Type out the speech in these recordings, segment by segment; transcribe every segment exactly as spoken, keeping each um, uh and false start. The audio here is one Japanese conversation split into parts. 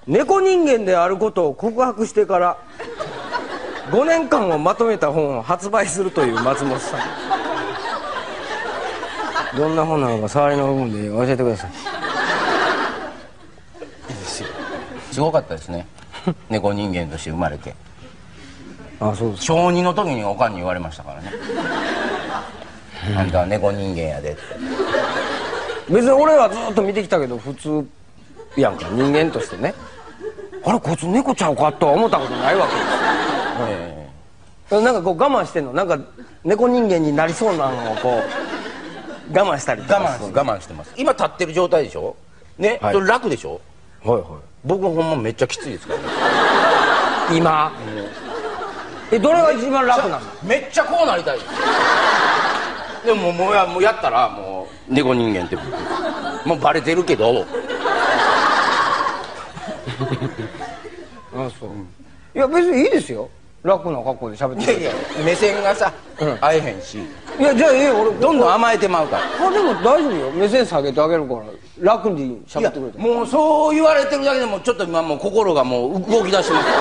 猫人間であることを告白してからごねんかんをまとめた本を発売するという松本さん。どんな本なのか触りの部分で教えてください。 すごかったですね。猫人間として生まれて。 あ、そうです。 しょうにの時におかんに言われましたからね。あんたは猫人間やでって。 別に俺はずっと見てきたけど普通やんか、人間としてね。あれこいつ猫ちゃうかとは思ったことないわけですよ。えー、なんかこう我慢してんの、なんか猫人間になりそうなのをこう我慢したりとか。 我慢我慢してます。今立ってる状態でしょね、はい、それ楽でしょ。 はいはい。 僕ほんまめっちゃきついですからね今、うん、えどれが一番楽なの？ めっちゃこうなりたいでももうや、もうやったらもう猫人間ってもうバレてるけどあ、そう、うん、いや別にいいですよ、楽な格好で喋ってる。 いやいや目線がさ、うん、合えへんし。 いやじゃあええ、俺どんどん甘えてまうから。 あでも大丈夫よ、目線下げてあげるから楽に喋ってくれた。 もうそう言われてるだけでもちょっと今もう心がもう動き出してます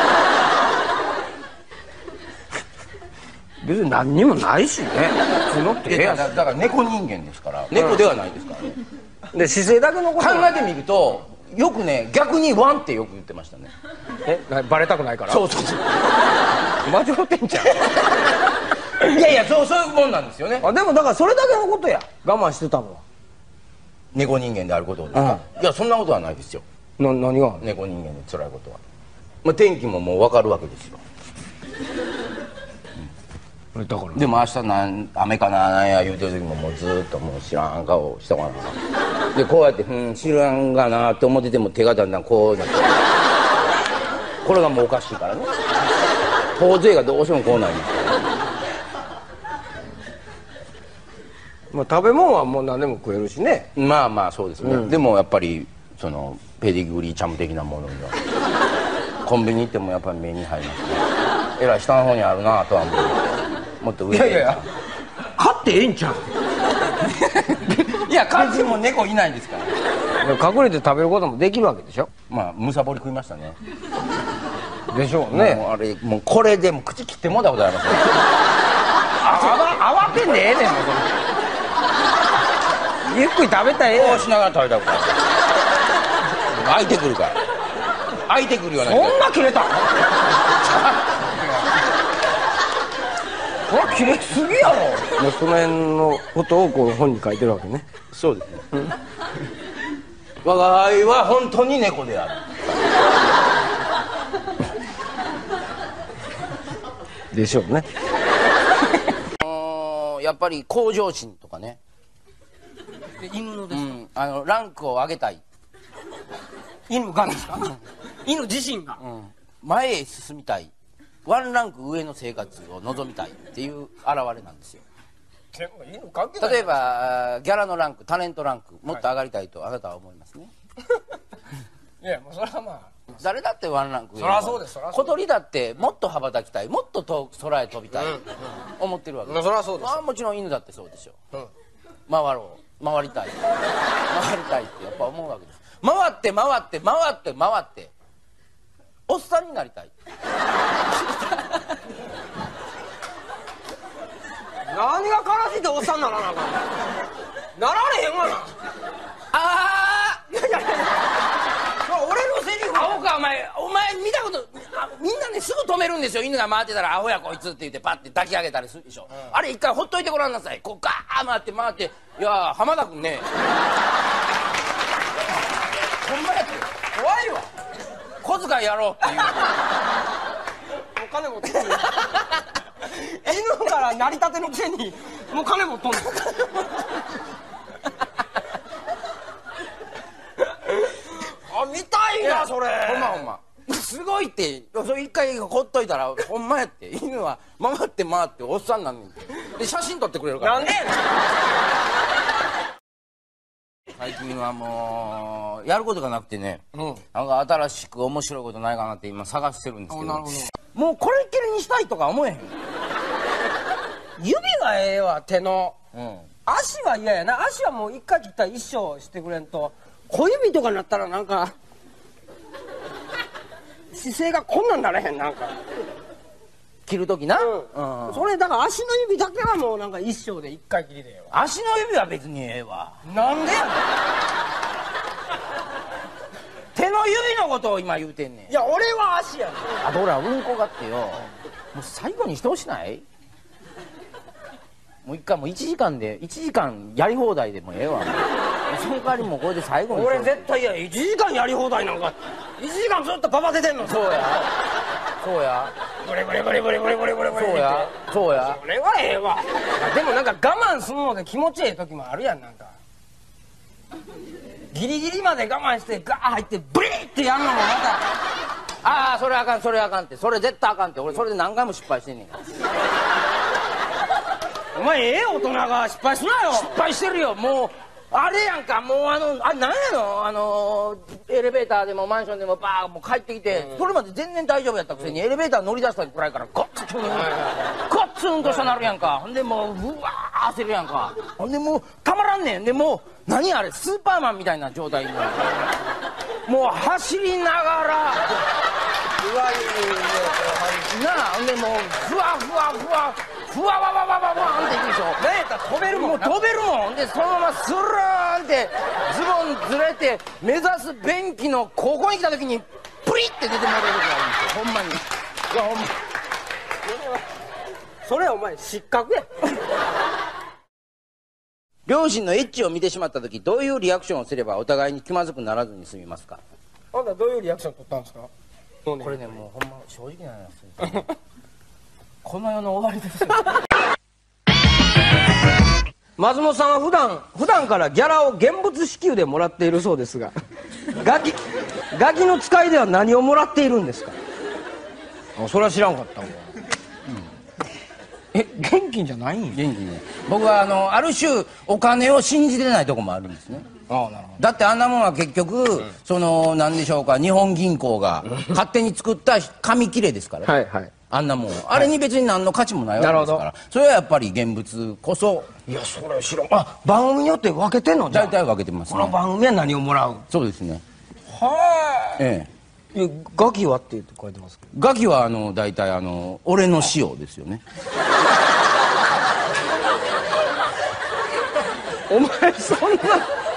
別に何にもないしね、普通のってええやん。 だから猫人間ですから、猫ではないですからね。 で姿勢だけのこと考えてみるとよくね、逆にワンってよく言ってましたね。 えバレたくないから。 そうそうそう間違ってんじゃん。 いやいや、そうそういうもんなんですよね。 あでもだからそれだけのことや、我慢してたのは猫人間であることですか。うん、いやそんなことはないですよ。 な何が猫人間で辛いことは、まあ、天気ももう分かるわけですよ。 うん、だからでも明日なん雨かななんや言うてる時ももうずっともう知らん顔したからでこうやって「うん知らんがな」って思ってても手がだんだんこうなってこれがもうおかしいからね。頬杖がどうしてもこうなりますから、ね。 まあ食べ物はもう何でも食えるしね。 まあまあそうですね、うん、でもやっぱりそのペディグリーチャム的なものにはコンビニ行ってもやっぱり目に入りますね。えらい下の方にあるなとは思う。もっと上。 いやいやいや飼ってええんちゃういや飼っても猫いないんですから、 隠れて食べることもできるわけでしょ。 まあむさぼり食いましたね。 でしょうね。 もうあれもうこれでも口切ってもうたことありますね。 慌てんでええねんもうゆっくり食べたらええやん。 こうしながら食べたことある。開いてくるから開いてくるような。 そんな切れたこれ切れすぎやろ。もうその辺のことをこう本に書いてるわけね。 そうですね、うん、我が愛は本当に猫であるでしょうねやっぱり向上心とかね。犬のですか、うん、あのランクを上げたい。 犬がですか犬自身が、 うん、前へ進みたい、ワンランク上の生活を望みたいっていう現れなんですよ。 でも犬関係ない。 例えばギャラのランク、タレントランクもっと上がりたいとあなたは思いますね。 いやもうそれはまあ誰だってワンランク上。 そりゃそうです。 小鳥だってもっと羽ばたきたい、もっと遠く空へ飛びたい、うんうん、思ってるわけです。 そりゃそうです。 まあもちろん犬だってそうでしょう、うん、回ろう回りたい回りたいってやっぱ思うわけです。回って回って回って回っておっさんになりたい何が悲しいっておっさんにならなあかんなられへんわな。 あーいやいやいや俺のセリフ。 アホかお前、お前見たこと、みんなねすぐ止めるんですよ。犬が回ってたらアホやこいつって言ってパッて抱き上げたりするでしょ、うん、あれ一回ほっといてごらんなさい。こうガー回って回って、いや浜田君ねほんまやって怖いわ、小遣いやろうっていうお金持ってる犬から成り立てのくせにもう金持っとんのあ、見たいなそれ。 ほんまほんますごいって。それ一回ほっといたらほんまやって、犬は回って回っておっさんなんねんで写真撮ってくれるから、ね、 なんで最近はもうやることがなくてね、うん、なんか新しく面白いことないかなって今探してるんですけど、なるほど。もうこれっきりにしたいとか思えへん。 指がええわ、手の、 うん、 足は嫌やな。足はもう一回切ったら一生してくれんと。小指とかなったらなんか姿勢がこんなんなれへんなんか。 切るときな、 うん、それだから足の指だけはもうなんか一生で一回きりでよ。 足の指は別にええわ。 なんでやねん。 手の指のことを今言うてんねん。 いや俺は足やねん。 あとほらうんこがってよ、もう最後にしてほしない？もう一回もういちじかんでいちじかんやり放題でもええわ。その代わりもうこれで最後に。 俺絶対いやいちじかんやり放題なんかいちじかんずっとパパ出てんの。 そうやそうやブレブレブレブレブレブレブレブレ。 そうやそうや。 それはええわ。でもなんか我慢するので気持ちええ時もあるやん。なんかギリギリまで我慢してガー入ってブリーってやるのもまたああそれあかんそれあかんって、それ絶対あかんって。俺それで何回も失敗してんねんから。 お前ええ大人が失敗すなよ。 失敗してるよ。もうあれやんか、もうあのあなんやのあのエレベーターでもマンションでもバーもう帰ってきて、うん、それまで全然大丈夫やったくせに、うん、エレベーター乗り出したくらいからゴッツンゴッツンとしたなるやんか。ほんでもううわー焦るやんか。ほんでもうたまらんねん。でもう何あれスーパーマンみたいな状態になる。もう走りながらいわゆるなあ。ほんでもうふわふわふわふわわわわわわんっていくでしょ。 何やったら飛べるもん。 もう飛べるもん。でそのままスルーンってズボンずれて目指す便器のここに来た時にプリって出てもらえる時があるんですよ。ほんまに。いやほんまそれお前失格や。 両親のエッチを見てしまった時、どういうリアクションをすればお互いに気まずくならずに済みますか？ あんたどういうリアクション取ったんですか？ これねもうほんま正直な話この世の終わりですよ。 松本さんは普段普段からギャラを現物支給でもらっているそうですが、ガキガキの使いでは何をもらっているんですか？あ、それは知らんかったもん。え、現金じゃないんや。 現金ね。僕はあのある種お金を信じてないとこもあるんですね。 ああ、なるほど。 だってあんなもんは結局、うん、その何でしょうか、日本銀行が勝手に作った紙切れですから、 はいはい、 あんなもんあれに別に何の価値もないわけですから、それはやっぱり現物こそ。 いやそれは知らん。あ、番組によって分けてんの？じゃあ大体分けてますね。 この番組は何をもらう？ そうですね。 はあ、えええ。ガキはって言って書いてますけど、 ガキはあの大体あの俺の塩ですよね。 お前そんな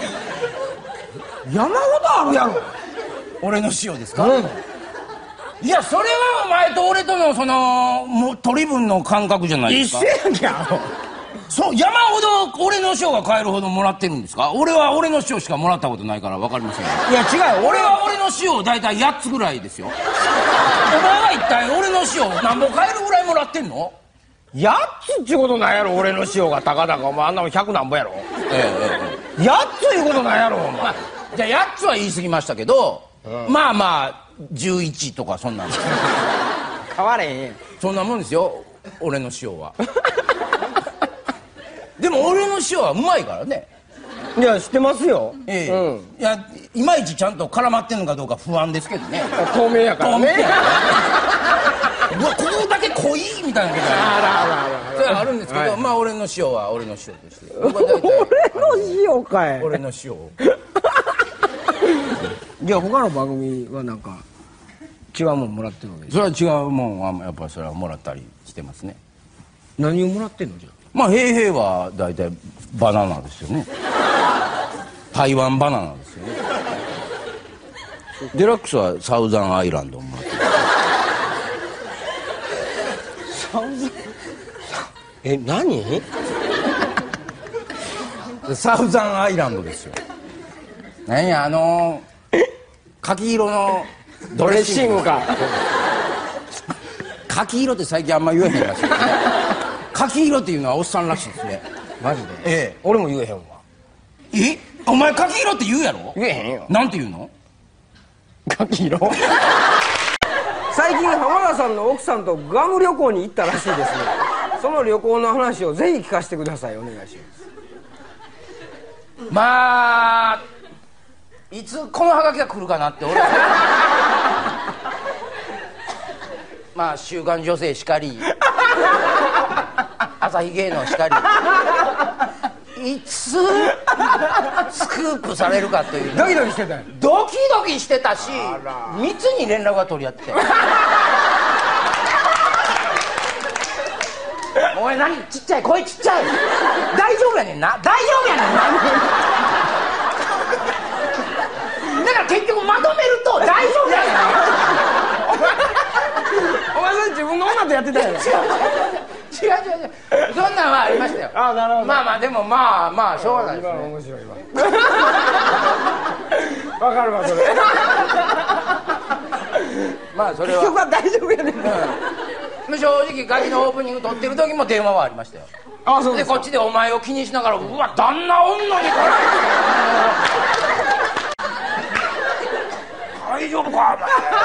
山ほどあるやろ。 俺の塩ですか？ うん、 いやそれはお前と俺とのそのもう取り分の感覚じゃないですか。 一緒やんけあの。 そう山ほど俺の塩が買えるほどもらってるんですか？俺は俺の塩しかもらったことないから分かりません。 いや違うよ、 俺は俺の塩大体やっつぐらいですよ。お前は一体俺の塩何本買えるぐらいもらってんの？ やっつっちゅうことないやろ。俺の塩がたかだかお前あんなもんひゃくなんぼやろ。 ええええ、 やっついうことないやろお前、まあ、 じゃあやっつは言い過ぎましたけど、うん、まあまあじゅういちとかそんなん変われへん。 そんなもんですよ俺の塩は。でも俺の塩はうまいからね。 いや知ってますよ。 ええ、うん、いやいまいちちゃんと絡まってんのかどうか不安ですけどね。 透明やからね。 うわここだけ濃いみたいなことあるあるんですけど、はい、まあ俺の塩は俺の塩として俺の塩かい。 俺の塩。 いや他の番組はなんか違うもんもらってるわけです。 それは違うもんはやっぱりそれはもらったりしてますね。 何をもらってんのじゃあ？ まあ平平は大体バナナですよね。台湾バナナですよね。デラックスはサウザンアイランドをもらってる。 サウザンえ何？ サウザンアイランドですよ。何やあのー、柿色のドレッシングか。 柿色って最近あんま言えへんらしい。柿色っていうのはおっさんらしいですね。 マジで？ ええ。 俺も言えへんわ。 え？お前柿色って言うやろ？ 言えへんよ。 なんて言うの？ 柿色？最近浜田さんの奥さんとグアム旅行に行ったらしいですね。その旅行の話をぜひ聞かせてください。お願いします。 まあいつこのハガキが来るかなって俺まあ週刊女性しかり朝日芸能しかりいつスクープされるかというドキドキしてたよ。 ドキドキしてたし密に連絡が取り合ってておい何ちっちゃい声ちっちゃい大丈夫やねんな大丈夫やねんなだから結局まとめると大丈夫やねんなお前それ自分の女とやってたやろ。 違う違う違う違うそんなんはありましたよ。 あ、なるほど。 まあまあでもまあまあしょうがないです今のね。 面白いわ。わかるわそれ。 まあそれは結局は大丈夫やねんな。 うん、正直ガキのオープニング撮ってる時も電話はありましたよ。 あ、そうでか。 ですこっちでお前を気にしながらうわ旦那おんのにこれ大丈夫かお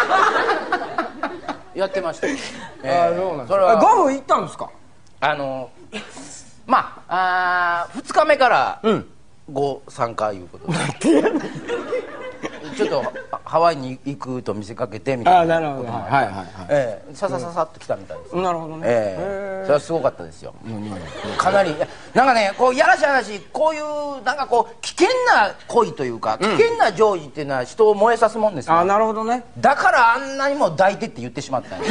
前やってましたよ。 あ、そうなんですか。 それはゴルフ行ったんですか。 あのまああふつかめからご参加いうことでちょっとハワイに行くと見せかけてみたいなこともあって、はいはいはい、ええ、ささささっと来たみたいです。 なるほどね。 ええ、それはすごかったですよ。かなりなんかね、こうやらしい話、こういうなんかこう危険な恋というか、危険な情事っていうのは人を燃えさすもんですね。 あ、なるほどね。 だからあんなにも抱いてって言ってしまったんです。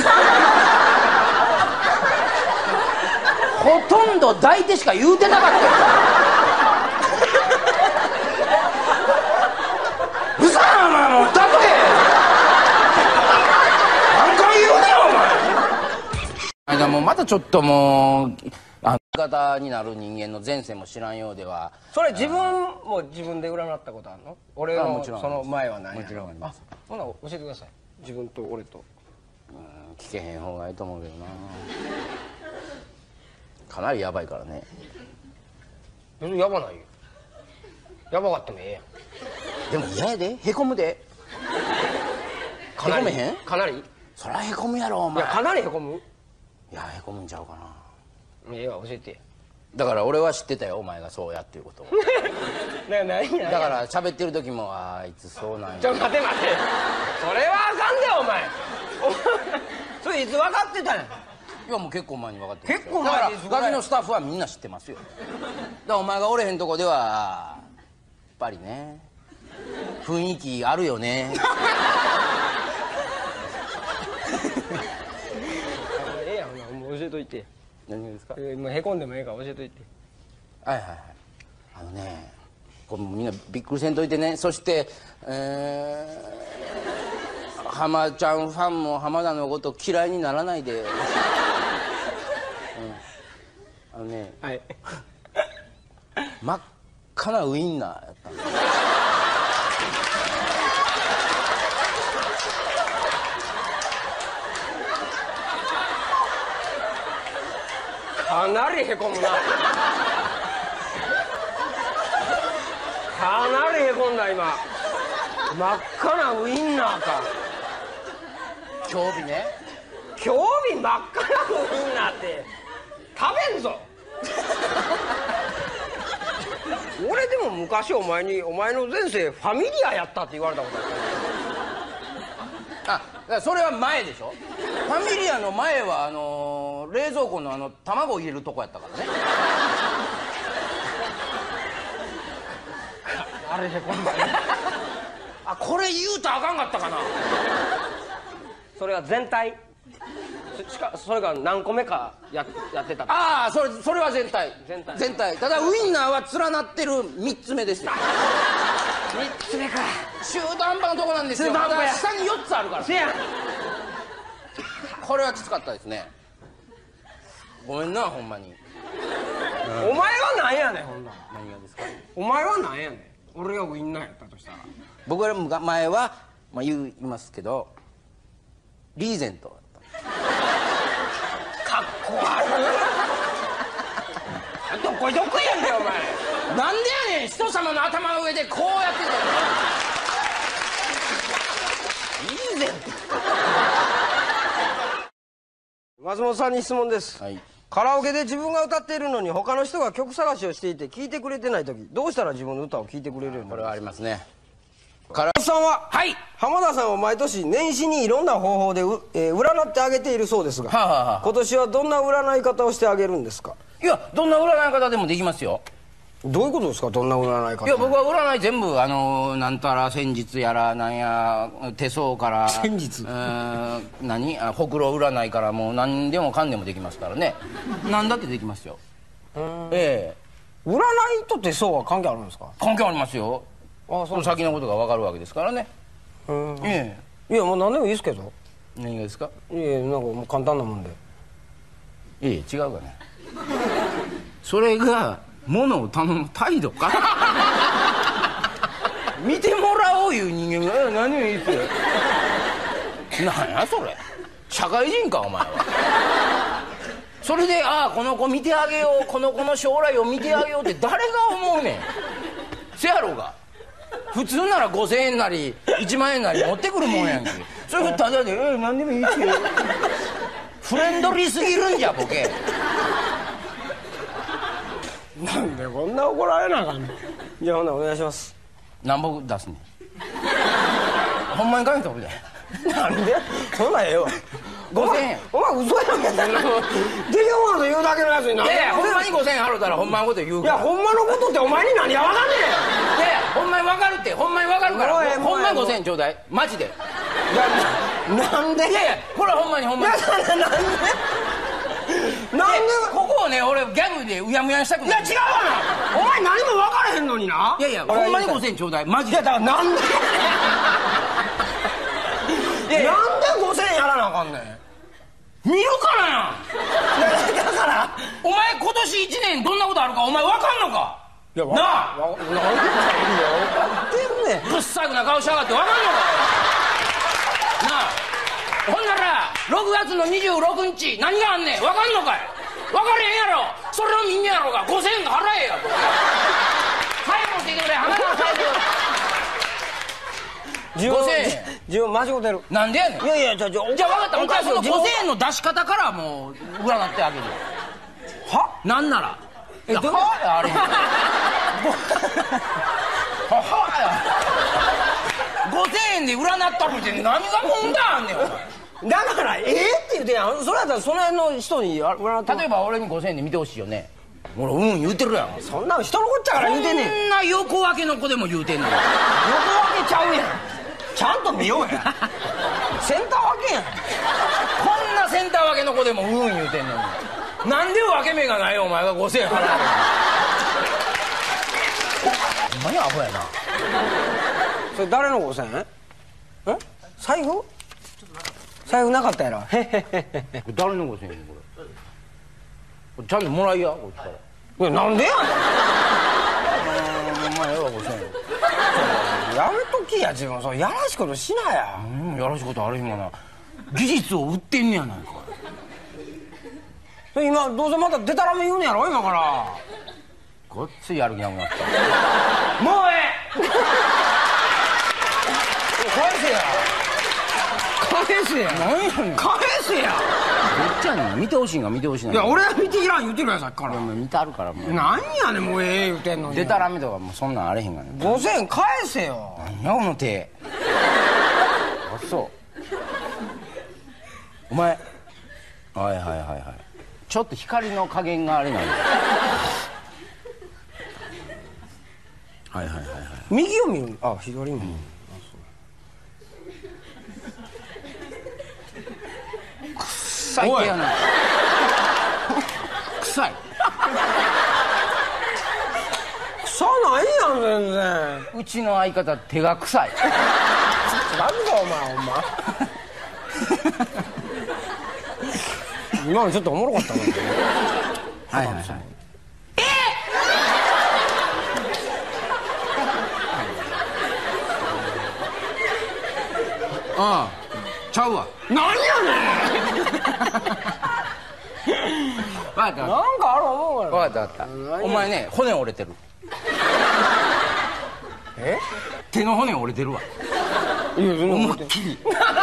ほとんど抱いてしか言うてなかったよ。うそやお前もう抱け。何回言うねんお前。もうまたちょっともうあ方になる人間の前世も知らんようでは。 それ自分も自分で占ったことあるの？俺のその前はない。 もちろんあります。 あ、ほな教えてください。自分と俺と。 うん、聞けへん方がいいと思うけどな。かなりヤバいからね。 別にヤバないよ。ヤバかってもええやん。 でも嫌やで、へこむで。へこめへん？ かなり？ そらへこむやろお前。 いや、かなりへこむ？ いや、へこむんちゃうかな。 ええわ、教えて。 だから俺は知ってたよ、お前がそうやっていうことを。 な、何や。 だから喋ってる時もあいつそうなんや。 ちょっと待て待て。それはあかんでお前。お前それいつ分かってたんや。 いやもう結構前に分かってますよ。 結構前に。 だからガキのスタッフはみんな知ってますよ。だからお前がおれへんとこではやっぱりね雰囲気あるよね。 ええやん、もう教えといて。 何がですか？ えー、もうへこんでもええから教えといて。 はいはいはい。あのね、これみんなびっくりせんといてね。そして、えー、浜ちゃんファンも浜田のこと嫌いにならないで。うん、あのね、 はい。 真っ赤なウインナーやったんです。 かなりへこむな。かなりへこんだ今。真っ赤なウインナーか。 興味ね。 興味真っ赤なウインナーって食べんぞ。俺でも昔お前にお前の前世ファミリアやったって言われたことある。 あ、だからそれは前でしょ。ファミリアの前はあのー、冷蔵庫のあの卵入れるとこやったからね。 あれへこんだね。 あ、これ言うとあかんかったかな。 それは全体しかそれが何個目か や, やってた。 ああ、それそれは全体全体全体。ただウインナーは連なってるみっつめですよ。 みっつめか。 中途半端なとこなんですよ。 中途半端や。 まだ下によっつあるから。 せやん。 これはきつかったですね。ごめんなほんまに。 お前はなんやねんほんなら。 何がですか？ お前はなんやねん。俺がウインナーやったとしたら。 僕らも前は、まあ、言いますけどリーゼントだった。 かっこ悪い。どこいどこやんだよお前。 なんでやねん、人様の頭の上でこうやってたの。いいぜ。 松本さんに質問です、 はい。 カラオケで自分が歌っているのに他の人が曲探しをしていて聴いてくれてない時どうしたら自分の歌を聴いてくれるようになる？ これはありますね。カラ松本さんは、 はい、 浜田さんは毎年年始にいろんな方法でう、えー、占ってあげているそうですが、 はあはあ、 今年はどんな占い方をしてあげるんですか？ いや、どんな占い方でもできますよ。 どういうことですか、どんな占いか。 いや僕は占い全部あのなんたら戦術やらなんや手相から戦術えー何あほくろ占いからもう何でもかんでもできますからね。何だってできますよ。ええ占いと手相は関係あるんですか。 関係ありますよ。 ああ、 その先のことが分かるわけですからね。 うんえいやもう何でもいいですけど。 え何がですか。 いやなんかもう簡単なもんで。 いえいえ違うかね。それが物を頼む態度か。見てもらおういう人間が何を言ってる。何やそれ。社会人かお前は。それでああこの子見てあげようこの子の将来を見てあげようって誰が思うねん。せやろうが。普通ならごせんえんなりいちまんえんなり持ってくるもんやんけ。それがただで「えー、何でもいいって」フレンドリーすぎるんじゃボケ。 なんでこんな怒られなあかんねん。じゃあほんならお願いします。 何本出すねん。ほんまにかけたことだよ。 なんでそんなんええわ。 ごせんえん。 お前嘘やんもん。そんなのできるものと言うだけのやつになんで。 いやいやほんまにごせんえん払うたらほんまのこと言うから。 いやほんまのことってお前に何がわかんねいやいやほんまに分かるってほんまに分かるからもうええほんまにもうええごせんえんちょうだいマジで。 えん。なんで。 いやいやこれはほんまにほんまに。 いやなんでなんでここをね俺ギャグでうやむやにしたくない。 いや違うわな。お前何も分からへんのにな。 いやいやほんまにごせんえんちょうだいマジで。 いやだからなんでいやいやなんでごせんえんやらなあかんねん。 見るからやん。 だからお前今年いちねんどんなことあるかお前分かんのか。 いやなあわなんで分かってんねん。 ぶっさくな顔しやがって分かんのか。なあほんならろくがつのにじゅうろくにち何があんねん分かんのかい。分かれへんやろ。それを見んねやろうがごせんえん払えや。早く持ってきてくれ花川サイズごせんえん。 自分間違うてる。 なんでやねん。 いやいやじゃあじゃあじゃあ分かった。お前その自分ごせんえんの出し方からもう占ってあげるよ。 はなんならえどうはやあれへん。ははやごせんえんで占ったるって何が問題あんねん。 だからええって言うてやん。それやったらその辺の人に占って。 例えば俺にごせんえんで見てほしいよね。俺うん言うてるやん。 そんなの人のこっちゃから言うてんねん。 こんな横分けの子でも言うてんの。 横分けちゃうやん。ちゃんと見ようや。センター分けやん。 こんなセンター分けの子でもうん言うてんのになんで分け目がないお前がごせんえん払うの。ほんまにアホやな。 それ誰のごせんえん？ん？財布？財布なかったやろ。へへへへ。 誰のごせんえんこれ。これちゃんともらいやこっちから。 いやなんでやねん。 お前ええわごせんえん。 やめときや自分。そうやらしいことしなや。 うんやらしいことあれへんがな。技術を売ってんねやないか。 今どうせまたデタラメ言うねやろ今から。 ごっついやる気なくなった。 もうええ。返せや。返せや。 何やねん。 返せや。 どっちやねん。見てほしいんが見てほしいないや俺は見ていらん言うてるやんさっきから。 見てあるからもうなんやねんもうええ言うてんのに。 デタラメとかもうそんなんあれへんがね。 ごせんえん返せよ。 何やこの手。あそうお前はいはいはいはいちょっと光の加減があれなんだ。はいはいはいはい。 右を見る。あ左も見る。 臭い手やな。臭い。 臭ないやん全然。 うちの相方手が臭い。 なんだお前ほんま。今のちょっとおもろかったな。 はいはいはい。ああちゃうわ。 何やねん。 分かったなんかある思うから。 分かった分かった。お前ね骨折れてる。 え？ 手の骨折れてるわ。 いや全然思いっきり。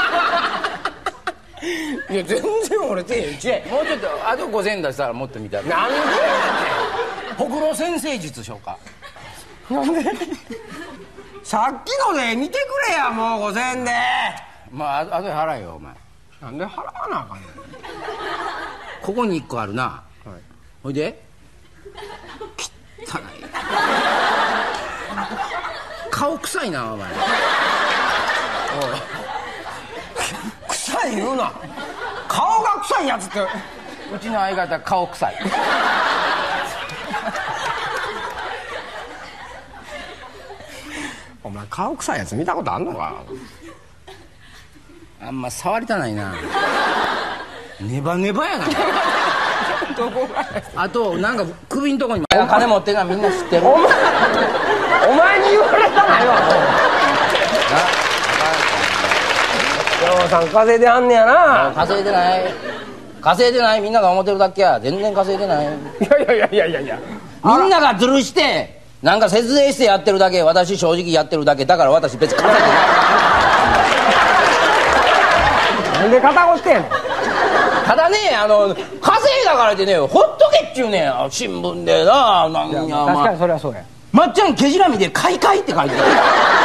いや全然折れてへんち。 もうちょっとあとごせんえん出したらもっと見たい。 なんでやほくろ先生術しようか。 ねん。なんで？さっきので見てくれやもうごせんえんで。 まああとで払えよお前。 なんで払わなあかんねん。 ここにいっこあるな。 はい。 ほいで汚い。 顔臭いなお前。 臭い言うな。顔が臭いやつって。 うちの相方顔臭い。 お前顔臭いやつ見たことあんのか。 あんま触りたないな。ネバネバやな。 どこがあとなんか首んとこに金持ってんのはみんな知ってる。 お前お前に言われたないわ。ようさん稼いではんねやな。 稼いでない。稼いでない。みんなが思ってるだけや。全然稼いでない。 いやいやいやいやいやいや。 みんながズルしてなんか節税してやってるだけ。私正直やってるだけだから私別に稼いでない。 なんで肩こってんの。 ただねあの稼いだからってねほっとけっちゅうねん新聞でな。なんやいや確かにそれはそうや。 まっちゃん毛じらみで「買い買い」って書いてある。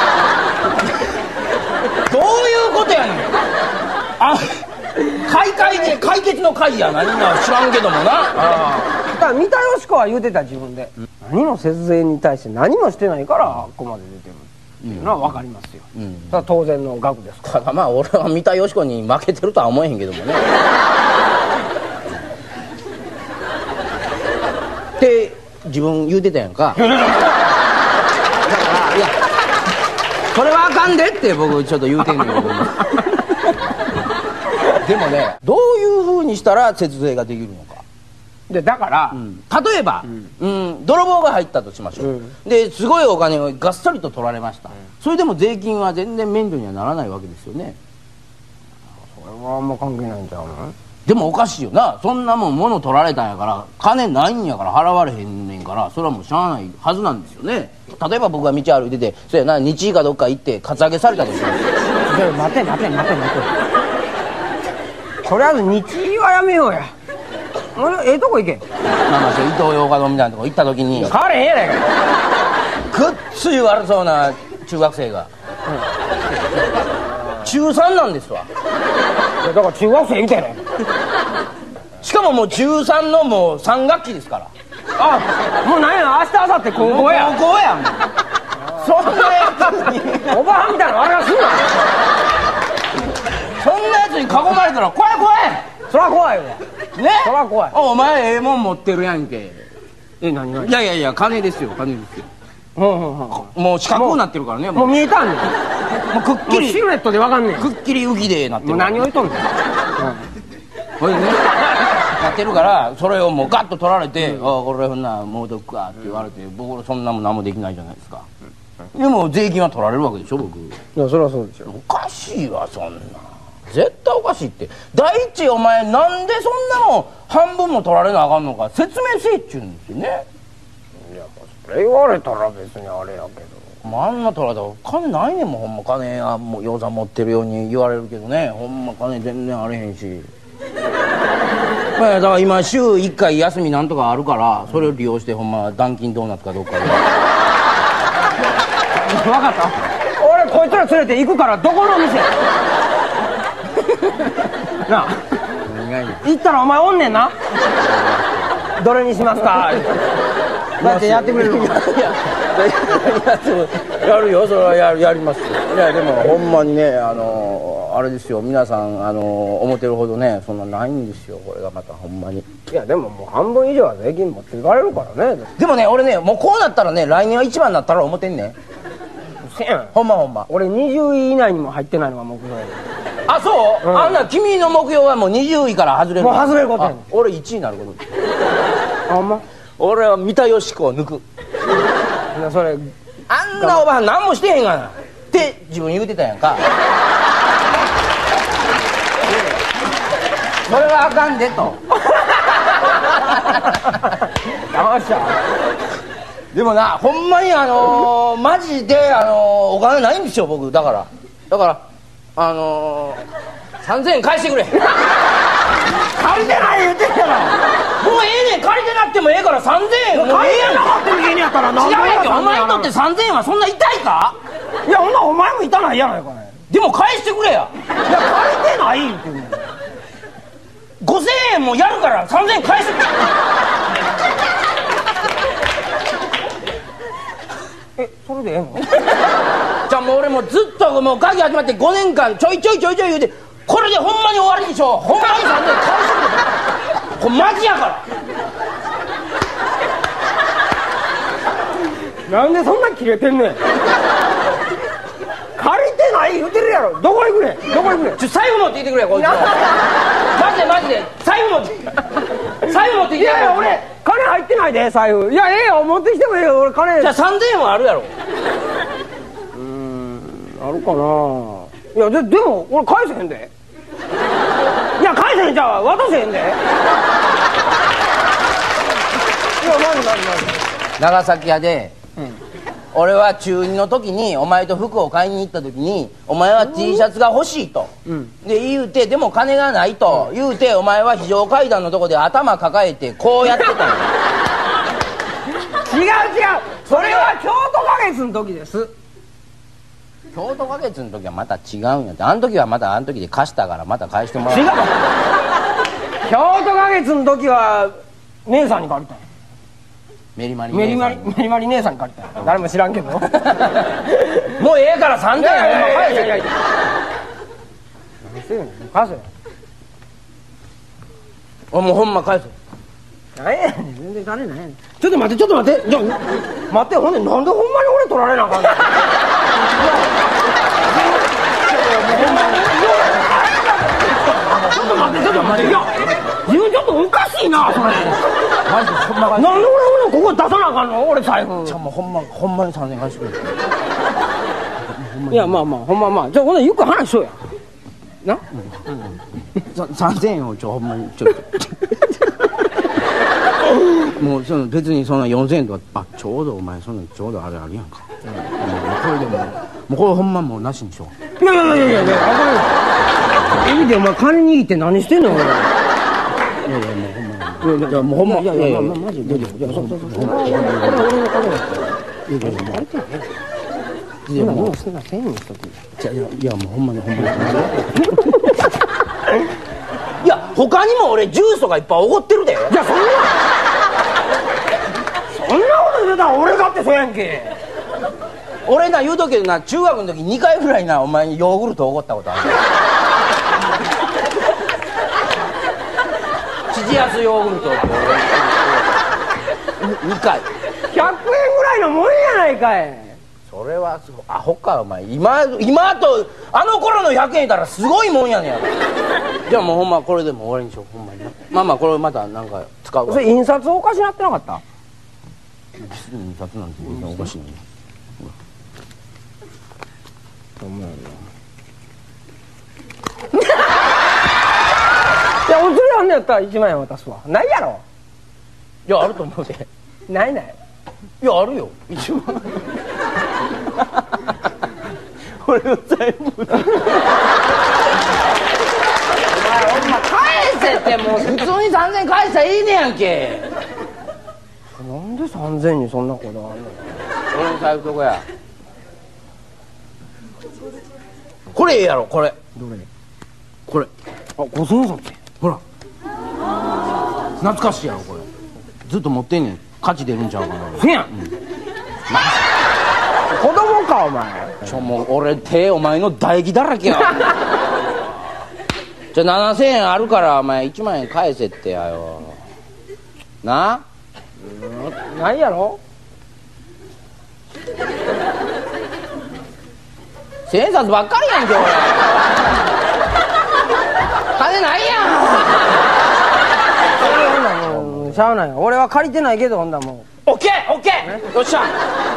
どういうことやねん。あ買い買いで解決の会や何か知らんけどもな。 あだから三田佳子は言うてた自分で、うん、何も節税に対して何もしてないからここまで出てるっていうのは分かりますよ、うん、それは当然の額ですから。 ただまあ俺は三田佳子に負けてるとは思えへんけどもね。って自分言うてたやんか。だからいやそれはあかんでって僕ちょっと言うてんねんけども。でもねどういうふうにしたら節税ができるのか。 でだから、 うん、例えば、うんうん、泥棒が入ったとしましょう、うん、ですごいお金をがっそりと取られました、うん、それでも税金は全然免除にはならないわけですよね。 それはあんま関係ないんちゃうの。 でもおかしいよな。そんなもん物取られたんやから金ないんやから払われへんねんからそれはもうしゃあないはずなんですよね。例えば僕が道歩いててそうやな日医かどっか行ってカツアゲされたとします。 待て待て待て待て。とりあえず日医はやめようや。ええとこ行け。 まあまあそう伊東洋華堂みたいなとこ行った時に変われへんやないか。 くっつい悪そうな中学生が、うん、中さんなんですわ。 だから中学生みたいな。 しかももう中さんのもうさん学期ですから。 あもう何や明日明後日高校や。 高校やん。そんなやつにおばはんみたいな笑がすんな。 そんなやつに囲まれたら怖い怖い。 そら怖いわね。そら怖い。 お前ええもん持ってるやんけ。 え何が。 いやいやいや金ですよ金ですよ。 うんうんうん、 もう四角になってるからね。 もう見えたんねん。もうくっきりシルエットでわかんねん。 くっきり浮きでなってる。 もう何を言っとんねん。 これねなってるからそれをもうガッと取られて「ああこれそんなもうどっか」って言われて僕そんなもん何もできないじゃないですか。でも税金は取られるわけでしょ僕。いやそれはそうですよ。 おかしいわそんな。絶対おかしいって。第一お前なんでそんなもん半分も取られなあかんのか説明せえっちゅうんですよね。 いやそれ言われたら別にあれやけど。 あんな取られたら金ないねんもんほんま。金はもう洋さん持ってるように言われるけどねほんま金全然あれへんし。まあだから今週いっかい休みなんとかあるからそれを利用してほんまダンキンドーナツかどっかで。分かった。俺こいつら連れて行くからどこの店なあ行ったらお前おんねんな。どれにしますかだってやってくれるの。いややるよそれはやるやりますよ。いやでもほんまにねあのあれですよ皆さんあの思ってるほどねそんなないんですよこれがまたほんまに。 いやでももう半分以上は税金持っていかれるからね。 でもね俺ねもうこうなったらね来年は一番になったら思ってんねん。 せやんほんまほんま。 俺にじゅうい以内にも入ってないのが目標やねん。 あそう、うん、あんな君の目標はもうにじゅういから外れる。 もう外れることやねん。 俺いちいになること。 あほんま。 俺は三田佳子を抜く。 それあんなおばはん何もしてへんがなって自分言うてたやんか。それはあかんでと。 よっしゃ。 でもなほんまにあのー、マジであのー、お金ないんですよ僕だからだからあのー、さんぜんえん返してくれ。借りてない言うてんやろ。 もうええねん借りてなくてもええからさんぜんえん借りてなかったら芸人やったら何違うやんけお前にとってさんぜんえんはそんな痛いか。 いやほんなお前も痛ないやないかね。 でも返してくれや。いや借りてない言うてんねん。 ごせんえんもやるからさんぜんえん返してくれ。 それでええの？ じゃあもう俺もずっともう鍵始まってごねんかんちょいちょいちょいちょい言うて、これでほんまに終わりでしょ。ほんまにさんねん返してくれ。これマジやから。 なんでそんなキレてんねん。借りてない言うてるやろ。どこ行くねん。どこ行くねん。 ちょ最後持って言ってくれよこいつ。マジでマジで最後持って最後持って言ってくれ。 いやいや俺金入ってないで財布。いやええよ持ってきてもええよ俺金。 じゃあさんぜんえんはあるやろ。 うーんあるかな。いやででも俺返せへんで。いや返せへんじゃあ渡せへんで。いやマジマジマジ。 長崎屋で、 うん、 俺は中にの時にお前と服を買いに行った時にお前は T シャツが欲しいと、うん、で言うてでも金がないと、うん、言うてお前は非常階段のとこで頭抱えてこうやってたの。 違う違うそれは京都花月の時です。 京都花月の時はまた違うんやって。あの時はまたあの時で貸したからまた返してもらう。 違う京都花月の時は姉さんに借りたん。 メリマリメリマリメリマリ姉さんに借りた。誰も知らんけど。もうええからさんぜんえんほんま返せ。 何せよ返せ。 おもうほんま返せ。 何やねん全然金ない。ちょっと待ってちょっと待って。じゃ待ってほんでなんでほんまに俺取られなあかんの。ちょっと待ってちょっと待って。いや自分ちょっとおかしいなそれ。マジでほんま返して。なんで俺ここ出さなあかんの俺財布。 じゃあもうほんまほんまにさんぜんえん返してくれ。 いやまあまあほんままあじゃあほんならゆっくり話しようやな。 うん、さんぜんえんをちょほんまにちょっともうその別にそんなよんせんえんとかあちょうどお前そんなちょうどあれあるやんか、うん、もうこれでももうこれほんまもうなしにしよう。いやいやいやいやいやいやエビでお前金握って何してんの俺。いやいやもうほんまいやいやもうほんまいやいやいやマジでいやいやそうそうそうそう俺の金だっていやいやあれっていやもうせんえんにしとく。 いやいやもうほんまにほんまにいや他にも俺ジュースとかいっぱいおごってるで。いやそんなそんなこと言うたら俺だってそうやんけ。 俺な言うとくけどな中学の時にかいぐらいなお前にヨーグルトおごったことある。吉安ヨーグルトってにかいひゃくえんぐらいのもんやないかい。 それはすごいアホかお前。今今とあの頃のひゃくえんいたらすごいもんやねん。じゃあもうほんまこれでも終わりにしようほんまにな。まあまあこれまたなんか使うわ。 それ印刷おかしなってなかった？ 実に印刷なんて全然おかしいね。 ほんまやな。いやお釣りあんねやったらいちまんえん渡すわ。ないやろ。 いやあると思うで。 ないない。 いやあるよいちまん俺の財布お前ほんま返せってもう普通にさんぜんえん返したらいいねやんけ。 なんでさんぜんえんにそんなこだわんの。 俺の財布どこや。これええやろこれ。 どれこれあごせんえん札ほら懐かしいやろこれ。ずっと持ってんねん。価値出るんちゃうかな。 せやん、うん、子供かお前。 ちょもう俺手お前の唾液だらけやじゃあななせんえんあるからお前いちまんえん返せってやよな。 うんないやろ。 千円札ばっかりやんけ俺金ないやん。 しゃあないよ。俺は借りてないけどほんだもう。 オッケーオッケーよっしゃ。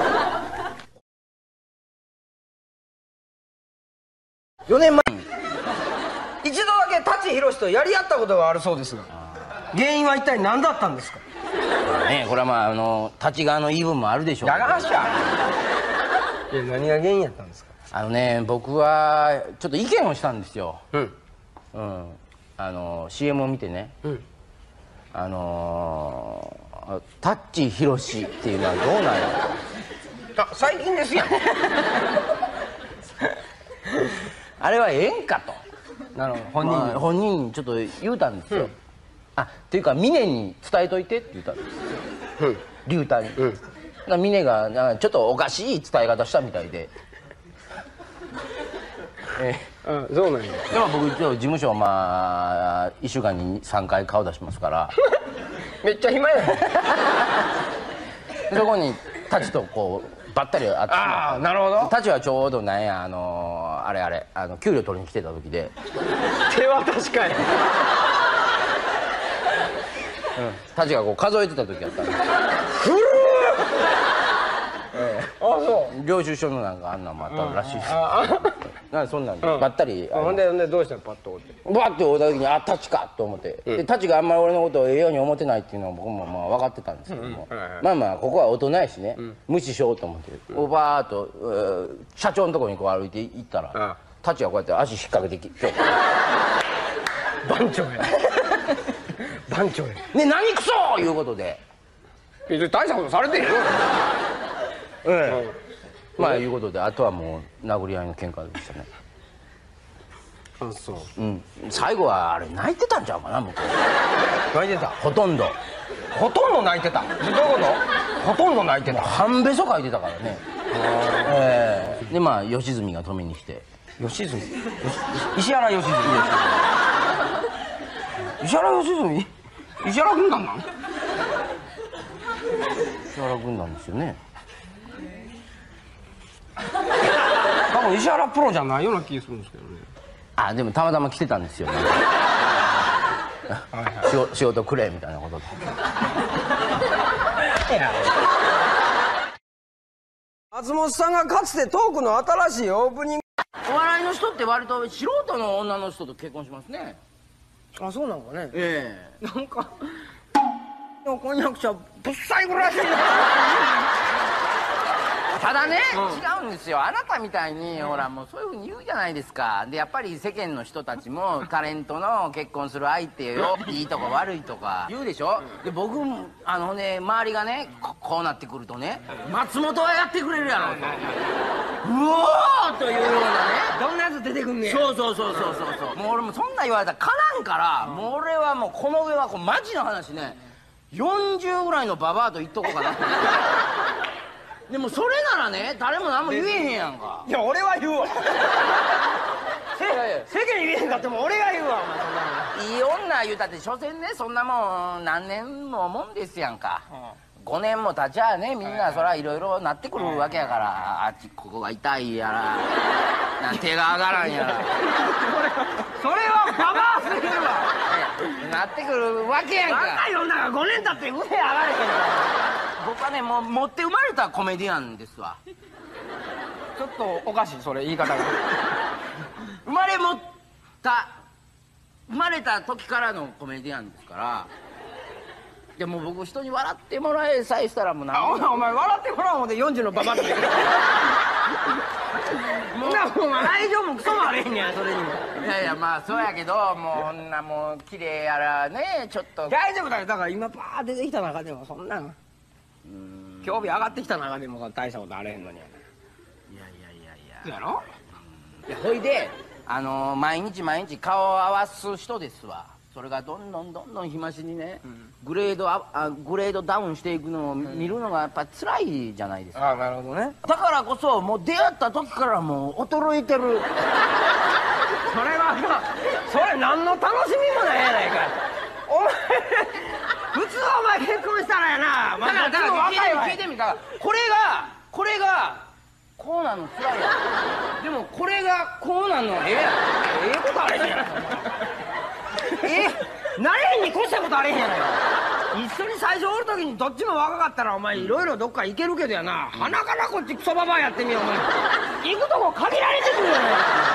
よねんまえ一度だけ舘ひろしとやり合ったことがあるそうですが原因は一体何だったんですか。 ねえこれはまああの立ち側の言い分もあるでしょう。 やがましや。いや何が原因やったんですか。 あのね僕はちょっと意見をしたんですよ。 うん、 うん、あの シーエム を見てね、うん、あのー、タッチひろしっていうのはどうなんやあ最近ですやんあれはええんかと。 なるほど本人に、 まあ、本人にちょっと言うたんですよ、うん、あっていうか峰に伝えといてって言ったんです、うん、龍太に、うん、 峰がなんかちょっとおかしい伝え方したみたいで。えあ、そうなんや。 でも僕一応事務所まあいっしゅうかんにさんかい顔出しますからめっちゃ暇やね。 そこにタチとこうばったり会って。 ああ、なるほど。 タチはちょうどなんやあのー、あれあれあの給料取りに来てた時で手渡しかい。 タチがこう数えてた時やったんです。 古っ。あ、そう。 領収書のなんかあんなんもあったらしいです。なんかそんなんでばったりほんでほんでどうしたのパッと追って。 バッて会った時にあタチかと思ってでタチがあんまり俺のことをええように思ってないっていうのは僕もまあ分かってたんですけどもまあまあここは大人やしね無視しようと思ってこうバーッと社長のところにこう歩いて行ったらタチがこうやって足引っ掛けてきて番長や。番長や。 ね何クソいうことで別に大したことされてへんよ。 ええまあいうことであとはもう殴り合いの喧嘩でしたね。 あ、そう。 うん最後はあれ泣いてたんちゃうかな僕。 泣いてた。 ほとんどほとんど泣いてた。どういうこと？ほとんど泣いてた。 半べそ書いてたからね。ええでまあ吉住が止めに来て。 吉住。石原良純。石原良純。石原軍団なん？ 石原軍団ですよね。 多分石原プロじゃないような気がするんですけどね。 あでもたまたま来てたんですよ、ね、仕, 仕事くれみたいなことで。 松本さんがかつてトークの新しいオープニング。 お笑いの人って割と素人の女の人と結婚しますね。 あ、そうなんかね。 ええなんか婚約者ぶっさいぐらい。 ただね、うん、違うんですよ。あなたみたいにほらもうそういうふうに言うじゃないですか。でやっぱり世間の人たちもタレントの結婚する相手をいいとか悪いとか言うでしょ。で僕もあのね周りがね こ, こうなってくるとね松本はやってくれるやろとうおーというようなねどんなやつ出てくんねん。 そうそうそうそうそうそうもう俺もそんな言われたらかなんから、うん、もう俺はもうこの上はこうマジの話ねよんじゅうぐらいのババアと言っとこうかなってでもそれならね誰も何も言えへんやんか。 いや俺は言うわ世間言えへんかっても俺が言うわ。お前そんなのいい女言うたって所詮ねそんなもん何年ももんですやんか、うん、ごねんも経ちゃあねみんなそらいろいろなってくるわけやからあっちここが痛いやらなん手が上がらんやらそれはババアすぎるわなってくるわけやんか。 若い女がごねん経って上上がれへんから僕はねもう持って生まれたコメディアンですわ。 ちょっとおかしいそれ言い方が生まれ持った生まれた時からのコメディアンですからでも僕人に笑ってもらえさえしたらもう何お前笑ってもらおう思ってよんじゅうのババアとかもうもう愛情もクソもあれへんねやそれにも。 いやいやまあそうやけどもうこんなもう綺麗やらねちょっと大丈夫だよ。だから今バー出てきた中でもそんなん興味上がってきた中でも大したことあれへんのに。いやいやいやいやそうやろ。 いやほいであのー、毎日毎日顔を合わす人ですわ。それがどんどんどんどん日増しにね、うん、グレードアあグレードダウンしていくのを見るのがやっぱ辛いじゃないですか。 ああなるほどね。 だからこそもう出会った時からもう衰えてるそれはそれ何の楽しみもないやないかお前普通はお前結婚したらやな、まあ、 だからだから聞いてみ聞いてみたらこれがこれがこうなんのつらいやんでもこれがこうなんのええやんええことあれへんやんえなれへんに越したことあれへんやないか。一緒に最初おる時にどっちも若かったらお前いろいろどっか行けるけどやな、うん、鼻からこっちクソババアやってみようお前行くとこ限られてくるやないか。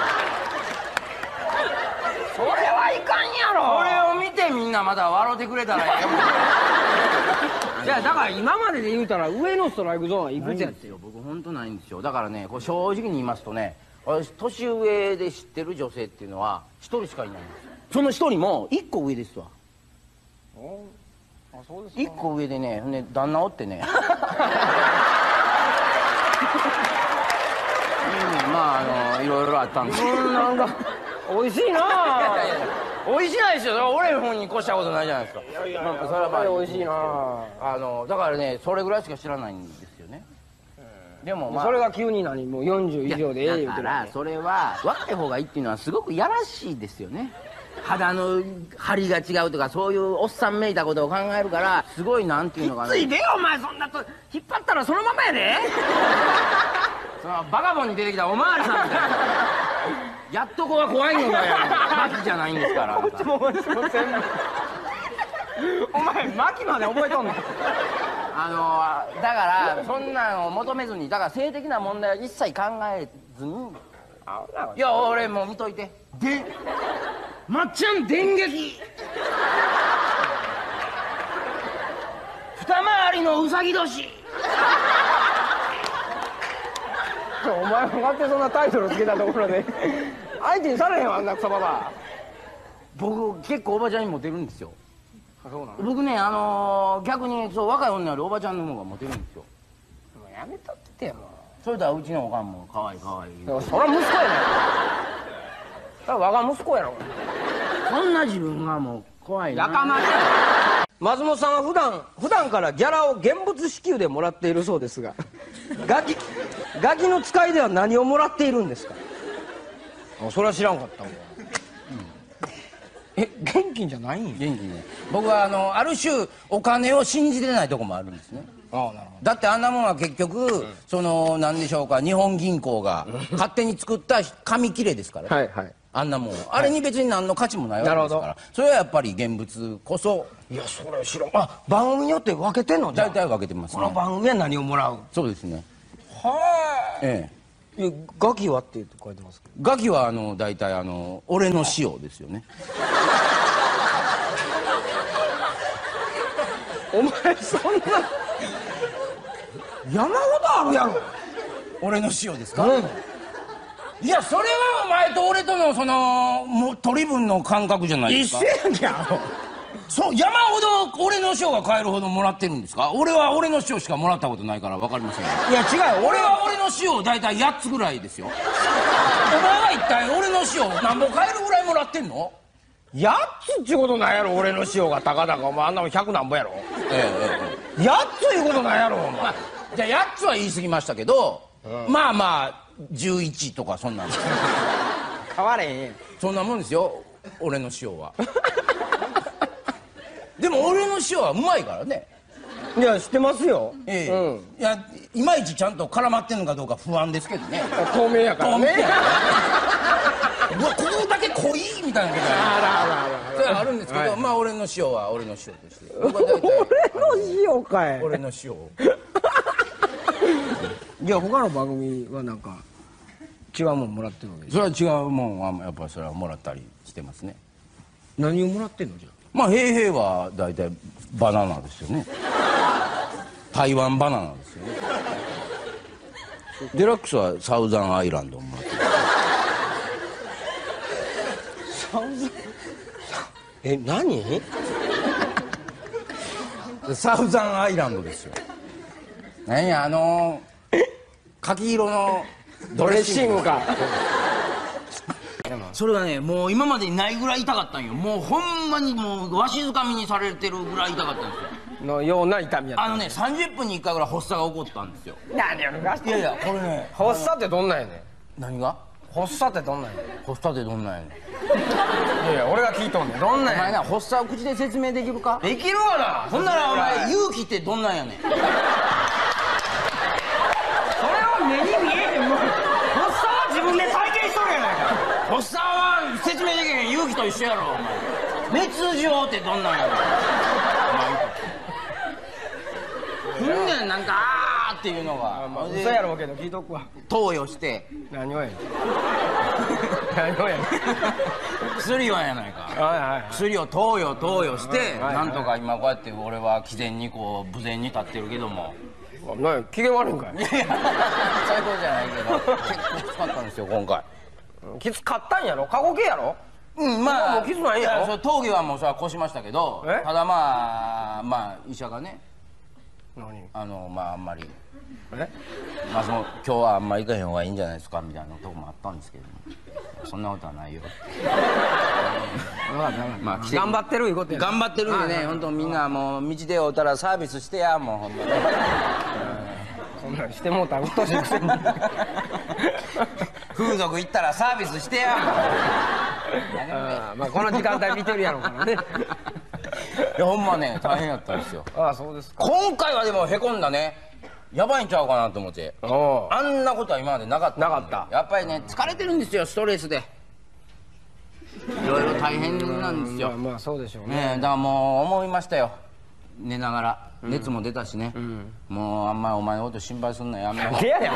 それはいかんやろ。 これを見てみんなまだ笑ってくれたらええよじゃあだから今までで言うたら上のストライクゾーンはいくつやってよ。 僕本当ないんですよ。だからねこれ正直に言いますとね私年上で知ってる女性っていうのは一人しかいないんですよ。その一人も一個上ですわ。 あそうですか。 一個上でねね旦那おってねうん、まああのいろいろあったんですけどなんか美味しいな美味しないですよ。俺の方に越したことないじゃないですか。 いやいやいや、まあ、それはまあ美味しいなあのだからねそれぐらいしか知らないんですよね。 でもまあそれが急に何もうよんじゅう以上でええ言うてるわけ。 だからそれは若い方がいいっていうのはすごくやらしいですよね。肌の張りが違うとかそういうおっさんめいたことを考えるからすごいなんていうのかな。 ついでよお前、そんなと引っ張ったらそのままやで。 そのバカボンに出てきたおまわりさんみたいな。やっとこは怖いのだよ。マキじゃないんですから。 こっちももうすいません。お前牧まで覚えとんの。 あのだからそんなのを求めずに、だから性的な問題は一切考えずに、いや俺もう見といて。でまっちゃん電撃二回りのうさぎ年。 お前も勝手にそんなタイトルつけたところで相手にされへんわ、あんなクソババ僕結構おばちゃんにモテるんですよ。 ア。そうなの。 僕ね、あのー、逆にそう若い女よりおばちゃんの方がモテるんですよ。 もうやめとってよもそれとはうちのおかんも可愛い可愛い。 う。そら息子やな。そら我が息子やろ。 そんな自分がもう怖いな。 やかましい。松本さんは普段普段からギャラを現物支給でもらっているそうですが、ガキガキの使いでは何をもらっているんですか。あ、それは知らんかったもん。え、現金じゃないんや。 元気に。僕はあのある種お金を信じてないとこもあるんですね。 ああ、なるほど。 だってあんなもんは結局、うん、その何でしょうか、日本銀行が勝手に作った紙切れですから、 はいはい。 あんなもん、あれに別に何の価値もないわけですから、それはやっぱり現物こそ。 いや、それ知らん。あ、番組によって分けてんの。じゃあ大体分けてますね。 この番組は何をもらう。 そうですね。 はあ。 ええ。 いや、ガキはって言って書いてますけど。 ガキはあの大体あの俺の塩ですよね。 お前そんな山ほどあるやろ。 俺の塩ですか。 うん。 いや、それはお前と俺とのそのもう取り分の感覚じゃないですか。 一緒やんけ。 そう山ほど俺の塩が買えるほどもらってるんですか。俺は俺の塩しかもらったことないから分かりません。 いや違う、 俺は俺の塩大体やっつぐらいですよ。お前は一体俺の塩何本買えるぐらいもらってんの。 やっつっちゅうことないやろ。俺の塩がたかだかお前あんなもんひゃくなんぼやろ。 ええええ。 やっついうことないやろお前。 まあ、じゃあやっつは言い過ぎましたけど、うん、まあまあじゅういちとかそんなんです変われへん。 そんなもんですよ俺の塩は。でも俺の塩はうまいからね。 いや知ってますよ。 ええ、うん、いやいまいちちゃんと絡まってんのかどうか不安ですけどね。 透明やからね。 うわここだけ濃いみたいなことそれはあるんですけど、はい、まあ俺の塩は俺の塩として俺の塩かい。 俺の塩。 いや他の番組はなんか違うもんもらってるわけです。それは違うもんはやっぱそれはもらったりしてますね。 何をもらってんのじゃあ。 まあ平平は大体バナナですよね。台湾バナナですよね。デラックスはサウザンアイランドをもらってる。 サウザンえ何サウザンアイランドですよ。何やあのー、柿色のドレッシングか。 それがねもう今までにないぐらい痛かったんよ。もうほんまにもうわしづかみにされてるぐらい痛かったんですよ。 のような痛みやった。 あのねさんじゅっぷんにいっかいぐらい発作が起こったんですよ。 何を抜かしてんの。 いやいやこれね発作ってどんなんやねん。 何が発作ってどんなんやねん。 発作ってどんなんやねん。 いやいや俺が聞いとんねん。どんなんやねん。 お前な発作を口で説明できるか。 できるわな。 ほんならお前勇気ってどんなんやねん。それを目に見えても発作は自分で体験しとるやないか。 発作は説明できへん。勇気と一緒やろお前。熱情ってどんなんやねん。ふんねんなんかあーっていうのが、 まあ、嘘やろうけど聞いとくわ。 投与して何をやねん。何をやねん。 薬をやないか。 はいはいはい、 薬を投与投与して、 はいはいはい、 なんとか今こうやって俺は毅然にこう無前に立ってるけども。 何機嫌悪いんかい。 いやいやそういうことじゃないけど結構きつかったんですよ今回。 きつかったんやろ。過去形やろ。 うんまあもうきつないやろ。 闘技はもうそれは越しましたけど、ただまあまあ医者がね何あのまああんまりえまあその今日はあんまり行かへん方がいいんじゃないですかみたいなとこもあったんですけども、そんなことはないよ。 まあ頑張ってるいうことや。 頑張ってるんでね、本当みんなもう道で会うたらサービスしてやもうほんまに。 そなんしてもうたらうっとうしいくせに。 風俗行ったらサービスしてや。 あまあこの時間帯見てるやろうからね。 いやほんまね大変やったんですよ。 ああそうですか。 今回はでもへこんだね。やばいんちゃうかなと思って。あんなことは今までなかった。 なかった。 やっぱりね疲れてるんですよ、ストレスで。いろいろ大変なんですよ。 まあまあそうでしょうね。 ねえだからもう思いましたよ、寝ながら。熱も出たしね、もうあんまりお前のこと心配すんのやめよう。 いやいや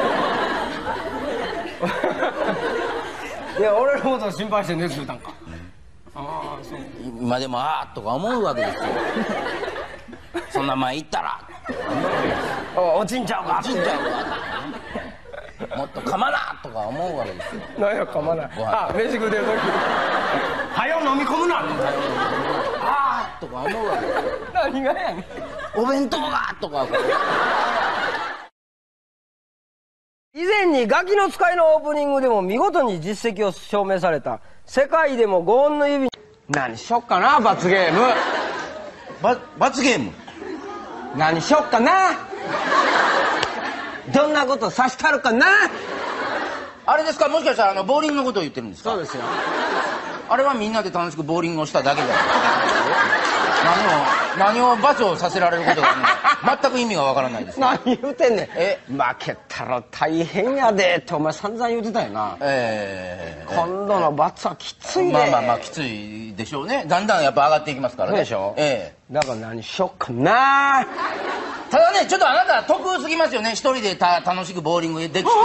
いや俺のこと心配して熱出たんか。ああそう。 今でもああとか思うわけですよ。そんな前行ったら落ちんちゃうかって。 落ちんちゃうか、もっとかまなとか思うわけですよ。 何やかまない。あ飯食うてる時はよ飲み込むな。 ああとか思うわけですよ。 何がやねん。 お弁当がとか。 以前にガキの使いのオープニングでも見事に実績を証明された世界でもごほんの指。何しよっかな罰ゲーム。 ば罰ゲーム何しよっかな。どんなことさしたるかな。 あれですか、もしかしたらあのボーリングのことを言ってるんですか。 そうですよ。 あれはみんなで楽しくボーリングをしただけじゃないですか。何を何を罰をさせられることが、ね、全く意味がわからないです。 何言うてんねん。 え負けたら大変やでってお前散々言うてたよな。 ええー、 今度の罰はきついで。 まあまあまあきついでしょうね。だんだんやっぱ上がっていきますからね。 そうでしょ。 ええー、 だから何しよっかな。 ただねちょっとあなた得すぎますよね、一人でた楽しくボーリングできて。ね、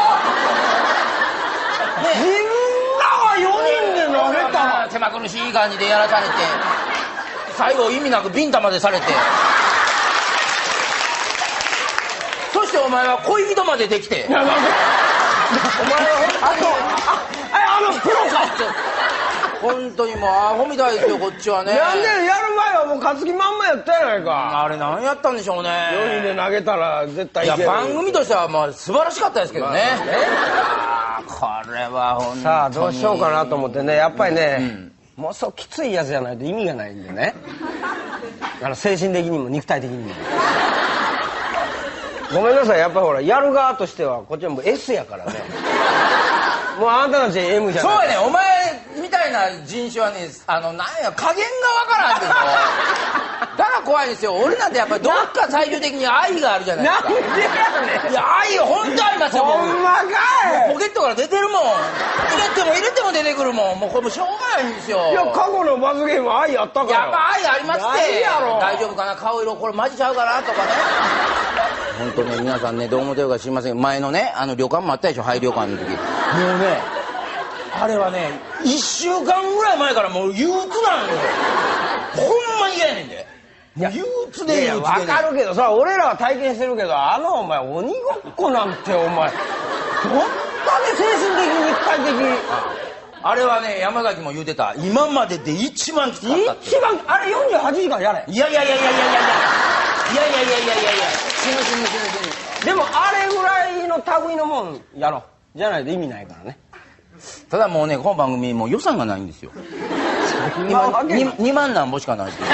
みんなはよにんで投げたら手間苦しい感じでやらされて、最後意味なくビンタまでされて、そしてお前は恋人までできて、お前は本当にあのプロかって本当にもうアホみたいですよこっちはね。 なんでやる前はもう勝つ気満々やったやないか。 あれ何やったんでしょうね。 よにんで投げたら絶対いける。 いや番組としてはまあ素晴らしかったですけどね。これは本当にさあどうしようかなと思ってね、やっぱりね、うん、もうそうきついやつじゃないと意味がないんでね。あの精神的にも肉体的にも。ごめんなさい、やっぱりほらやる側としてはこっちはもう エス やからね。もうあんたたち エム じゃない。 そうやね、お前みたいな人種はね、あのなんや加減がわからんけどだから怖いですよ。俺なんてやっぱりどっか最終的に愛があるじゃないですか。 なんでやねん。 いや愛本当ありますよ。 ほんまかい。 ポケットから出てるもん。入れても入れても出てくるもん。もうこれもしょうがないんですよ。 いや過去の罰ゲーム愛あったから。 やっぱ愛ありますって。 ないやろ。 大丈夫かな、顔色これマジちゃうかなとかね。本当ね皆さんねどう思ってるか知りませんけど、前のねあの旅館もあったでしょ、廃旅館の時。もうねあれはねいっしゅうかんぐらい前からもう憂鬱なんよ。ほんまに嫌やねんで。憂鬱で憂鬱で、ね、 分かるけどさ、俺らは体験してるけど、あのお前鬼ごっこなんてお前どんだけ精神的肉体的。 あれはね山崎も言うてた、今までで一番きつかったって。 一番あれよんじゅうはちじかんやれ。 いやいやいやいやいやいやいやいやいやいやいやいや死ぬ死ぬ死ぬ死ぬ。 でもあれぐらいの類のもんやろうじゃないと意味ないからね。 ただもうねこの番組もう予算がないんですよ。今にまんなんぼしかないっていう。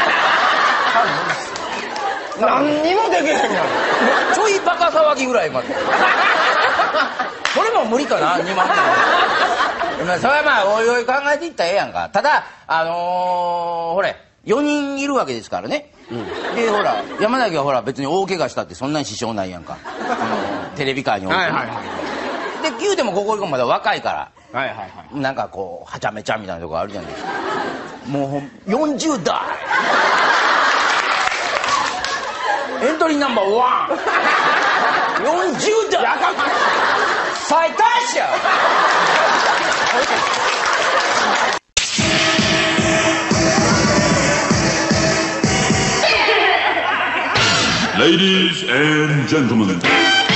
何にもできへんやろ。 ちょいバカ騒ぎぐらいまでそれも無理かなにまんなん。まあそれはまあおいおい考えていったらええやんか。ただあのー、ほれよにんいるわけですからね、うん、でほら山崎はほら別に大怪我したってそんなに支障ないやんかテレビ界において、はいはいはい、で言うてもここまだ若いから、はいはいはい、なんかこうはちゃめちゃみたいなとこあるじゃないですか。もうよんじゅうだいエントリーナンバーワンよんじゅうだい最大者 Ladies and gentlemen. なんか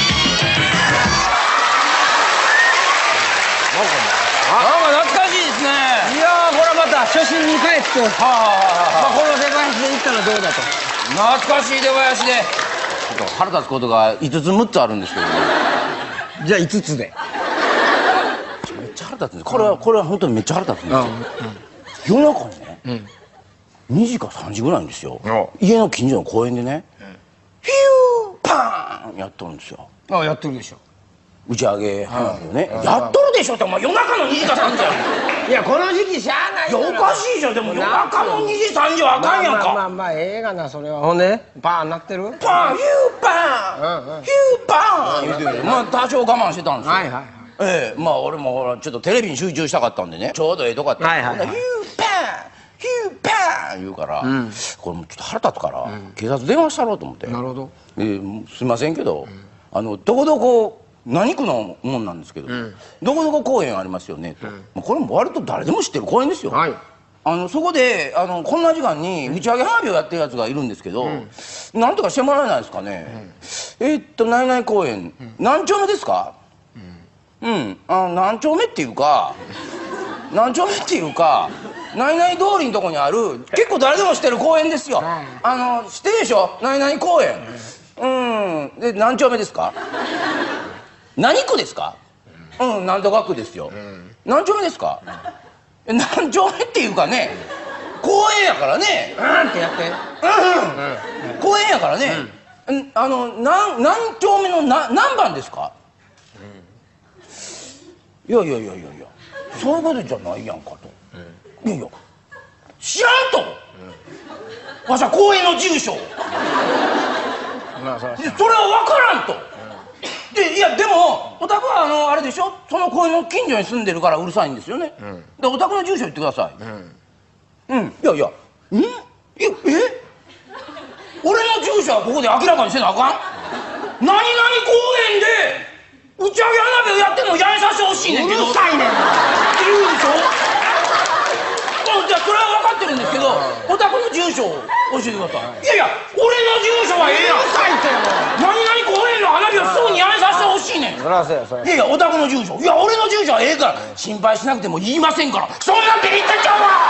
懐かしいですね。 いやーこれまた初心に帰ってはあ、まあ、この出囃子で行ったらどうだと。 懐かしい出囃子でちょっと腹立つことがいつつむっつあるんですけどね。 じゃあいつつでめっちゃ腹立つんです。これはこれは本当にめっちゃ腹立つんですよ、うんうん、夜中にね、うん、にじかさんじぐらいんですよ、うん、家の近所の公園でね、うん、ヒューパーンやっとるんですよ。 あ、やってるでしょ。 打ち上げ花火をね。やっとるでしょって、お前夜中のにじかさんじやん。 いや、この時期しゃあないいや、おかしいじゃん。でも夜中のにじさんじはあかんやんか。 まあまあまあ、ええがな、それは。ほんでパーンなってる。 パンヒューパンヒューパン言うて、まあ多少我慢してたんですよ。 はいはいはい。 ええ、まあ俺もほらちょっとテレビに集中したかったんでね、ちょうどええとこやった。 はいはいはい。 ヒューパンヒューパン言うから、これもうちょっと腹立つから、警察電話したろうと思って。 なるほど。 えー、すいませんけど、あのどこどこ何区のもんなんですけど、どこどこ公園ありますよねと、もうこれも割と誰でも知ってる公園ですよ。 はい。 あのそこであのこんな時間に打ち上げ花火をやってるやつがいるんですけど、なんとかしてもらえないですかね。えーっと何々公園、何丁目ですか？うん、あの何丁目っていうか何丁目っていうか何々通りのとこにある結構誰でも知ってる公園ですよ。あの知ってるでしょ、何々公園。うんで何丁目ですか？何区ですか？うん、なんとか区ですよ。何丁目ですか？何丁目っていうかね、公園やからね。 うんってやって。 うんうん、公園やからね。あの何何丁目のな何番ですか？いやいやいやいやいや、そういうことじゃないやんかと。いやいや、知らんと。わしゃ公園の住所。 まあ、それは。 それは分からんと。で、いやでもお宅はあのあれでしょ、その公園の近所に住んでるからうるさいんですよね。でお宅の住所言ってください。うん、いやいや、ん？いや、え？俺の住所はここで明らかにせなあかん？何々公園で打ち上げ花火をやってんのやめさせてほしいねんけど。 うるさいねん。 って言うでしょ。じゃあそれは分かってるんですけど、お宅の住所を教えてください。いやいや、俺の住所はええやん。 うるさいってもう。 何々公園の花火をすぐにやめさせてほしいねん。 そりゃそうや、そりゃ。 いやいや、お宅の住所。いや、俺の住所はええから心配しなくても言いませんから。そんなんビビってんちゃうわ。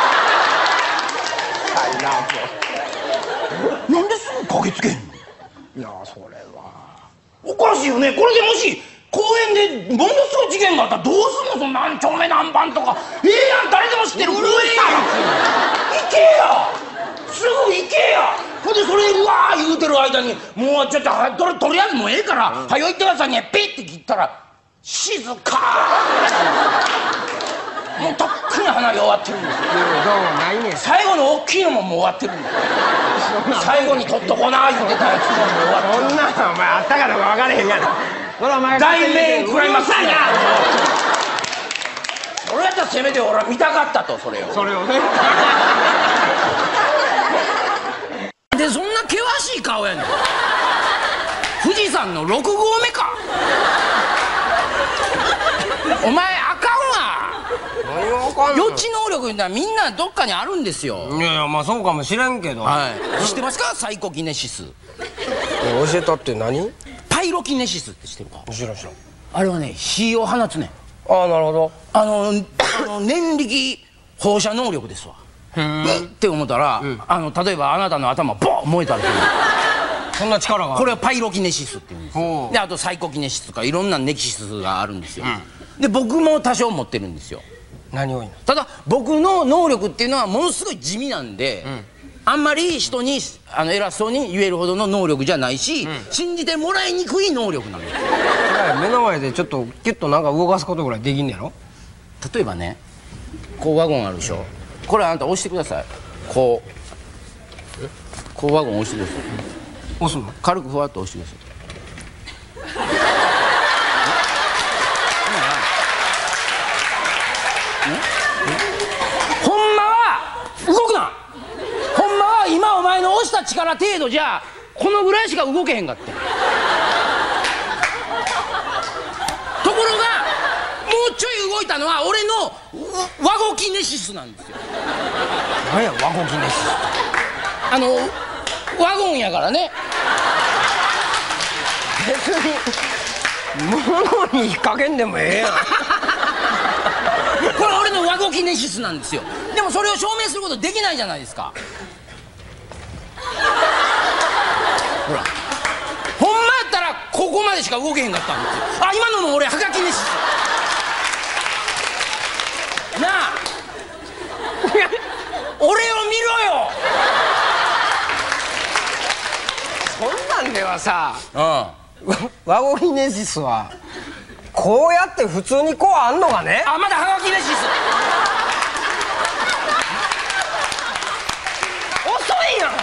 なんですぐ駆けつけへんの？ いや、それは。 おかしいよね。これでもし公園でものすごい事件があったらどうすんの？その何丁目何番とか。ええやん、誰でも知ってる公園やん。行けや、すぐ行けや。ほんでそれうわー言うてる間にもうちょっとはとりとりあえずもうええから、うん、はよ行ってくださいね。ピッて切ったら静かもうとっくに花火終わってるんですよ。 どうもないねん。 最後の大きいのももう終わってるんだよ。最後に取っとこな言うてたやつももう終わってる。 そんなのお前あったかどうか分からへんがな。それお前大面食らいますね。俺やったらせめて俺は見たかったと、それをそれをね。 でそんな険しい顔やねん。富士山のろく合目か。お前あかんわ。 何がわかんの？ 予知能力いうのはみんなどっかにあるんですよ。 いやいや、まあそうかもしれんけど。 はい。知ってますか？サイコキネシス。 教えたって何？ パイロキネシスって知ってるか？ 知らん知らん。 あれはね、火を放つねん。 ああ、なるほど。 あのあの念力放射能力ですわ。って思ったら、うん、あの例えばあなたの頭ボン燃えたりする。 そんな力が。 これはパイロキネシスっていうんですよ。であとサイコキネシスとかいろんなネキシスがあるんですよ。うん、で僕も多少持ってるんですよ。 何を言うの？ ただ僕の能力っていうのはものすごい地味なんで、うん、あんまり人にあの偉そうに言えるほどの能力じゃないし、うん、信じてもらいにくい能力なんですよ。 目の前でちょっとキュッとなんか動かすことぐらいできんねやろ？ 例えばね、こうワゴンあるでしょ。これあなた押してください。こうこうワゴン押してください。 押すの？軽くふわっと押してください。ほんまは動くな。ほんまは今お前の押した力程度じゃこのぐらいしか動けへんかって。ところがもうちょい動いたのは俺のワゴキネシスなんですよ。 何やワゴキネシスって。 あのワゴンやからね。 別に物に引っ掛けんでもええやん。 これ俺のワゴキネシスなんですよ。でもそれを証明することできないじゃないですか。ほらほんまやったらここまでしか動けへんかったんですよ。あ、今のも俺ハガキネシスなあ。俺を見ろよ。 そんなんではさ、 うん、 ワゴギネシスはこうやって普通にこうあんのがね。 あ、まだハガキネシス遅いやん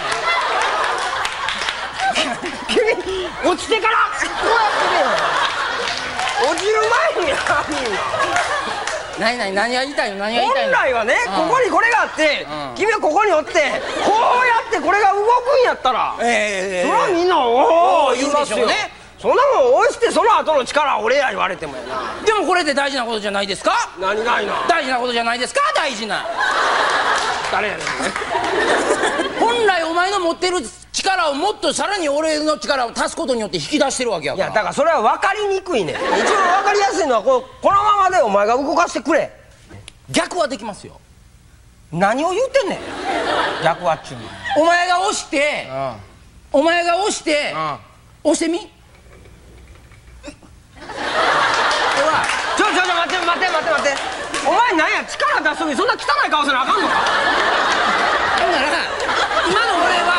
君落ちてからこうやってね落ちる前にあるんや。 何何何が言いたいの何が言いたいの。 本来はね、 うん、 ここにこれがあって、うん、君はここにおってこうやってこれが動くんやったら、えー、それはみんなおお言いますよね。そんなもん押してその後の力は俺や言われてもやな。 でもこれって大事なことじゃないですか。 何がいいな。 大事なことじゃないですか。大事な誰やねん本来お前の持ってる力をもっとさらに俺の力を足すことによって引き出してるわけやから。 いやだからそれは分かりにくいねん。一番分かりやすいのはこうこのままでお前が動かしてくれ。 逆はできますよ。 何を言うてんねん逆はっちゅうの。 お前が押してお前が押して押してみ。 ちょちょちょ待って待って待って待って。お前なんや力出す時そんな汚い顔せなあかんのか。 だから今の俺は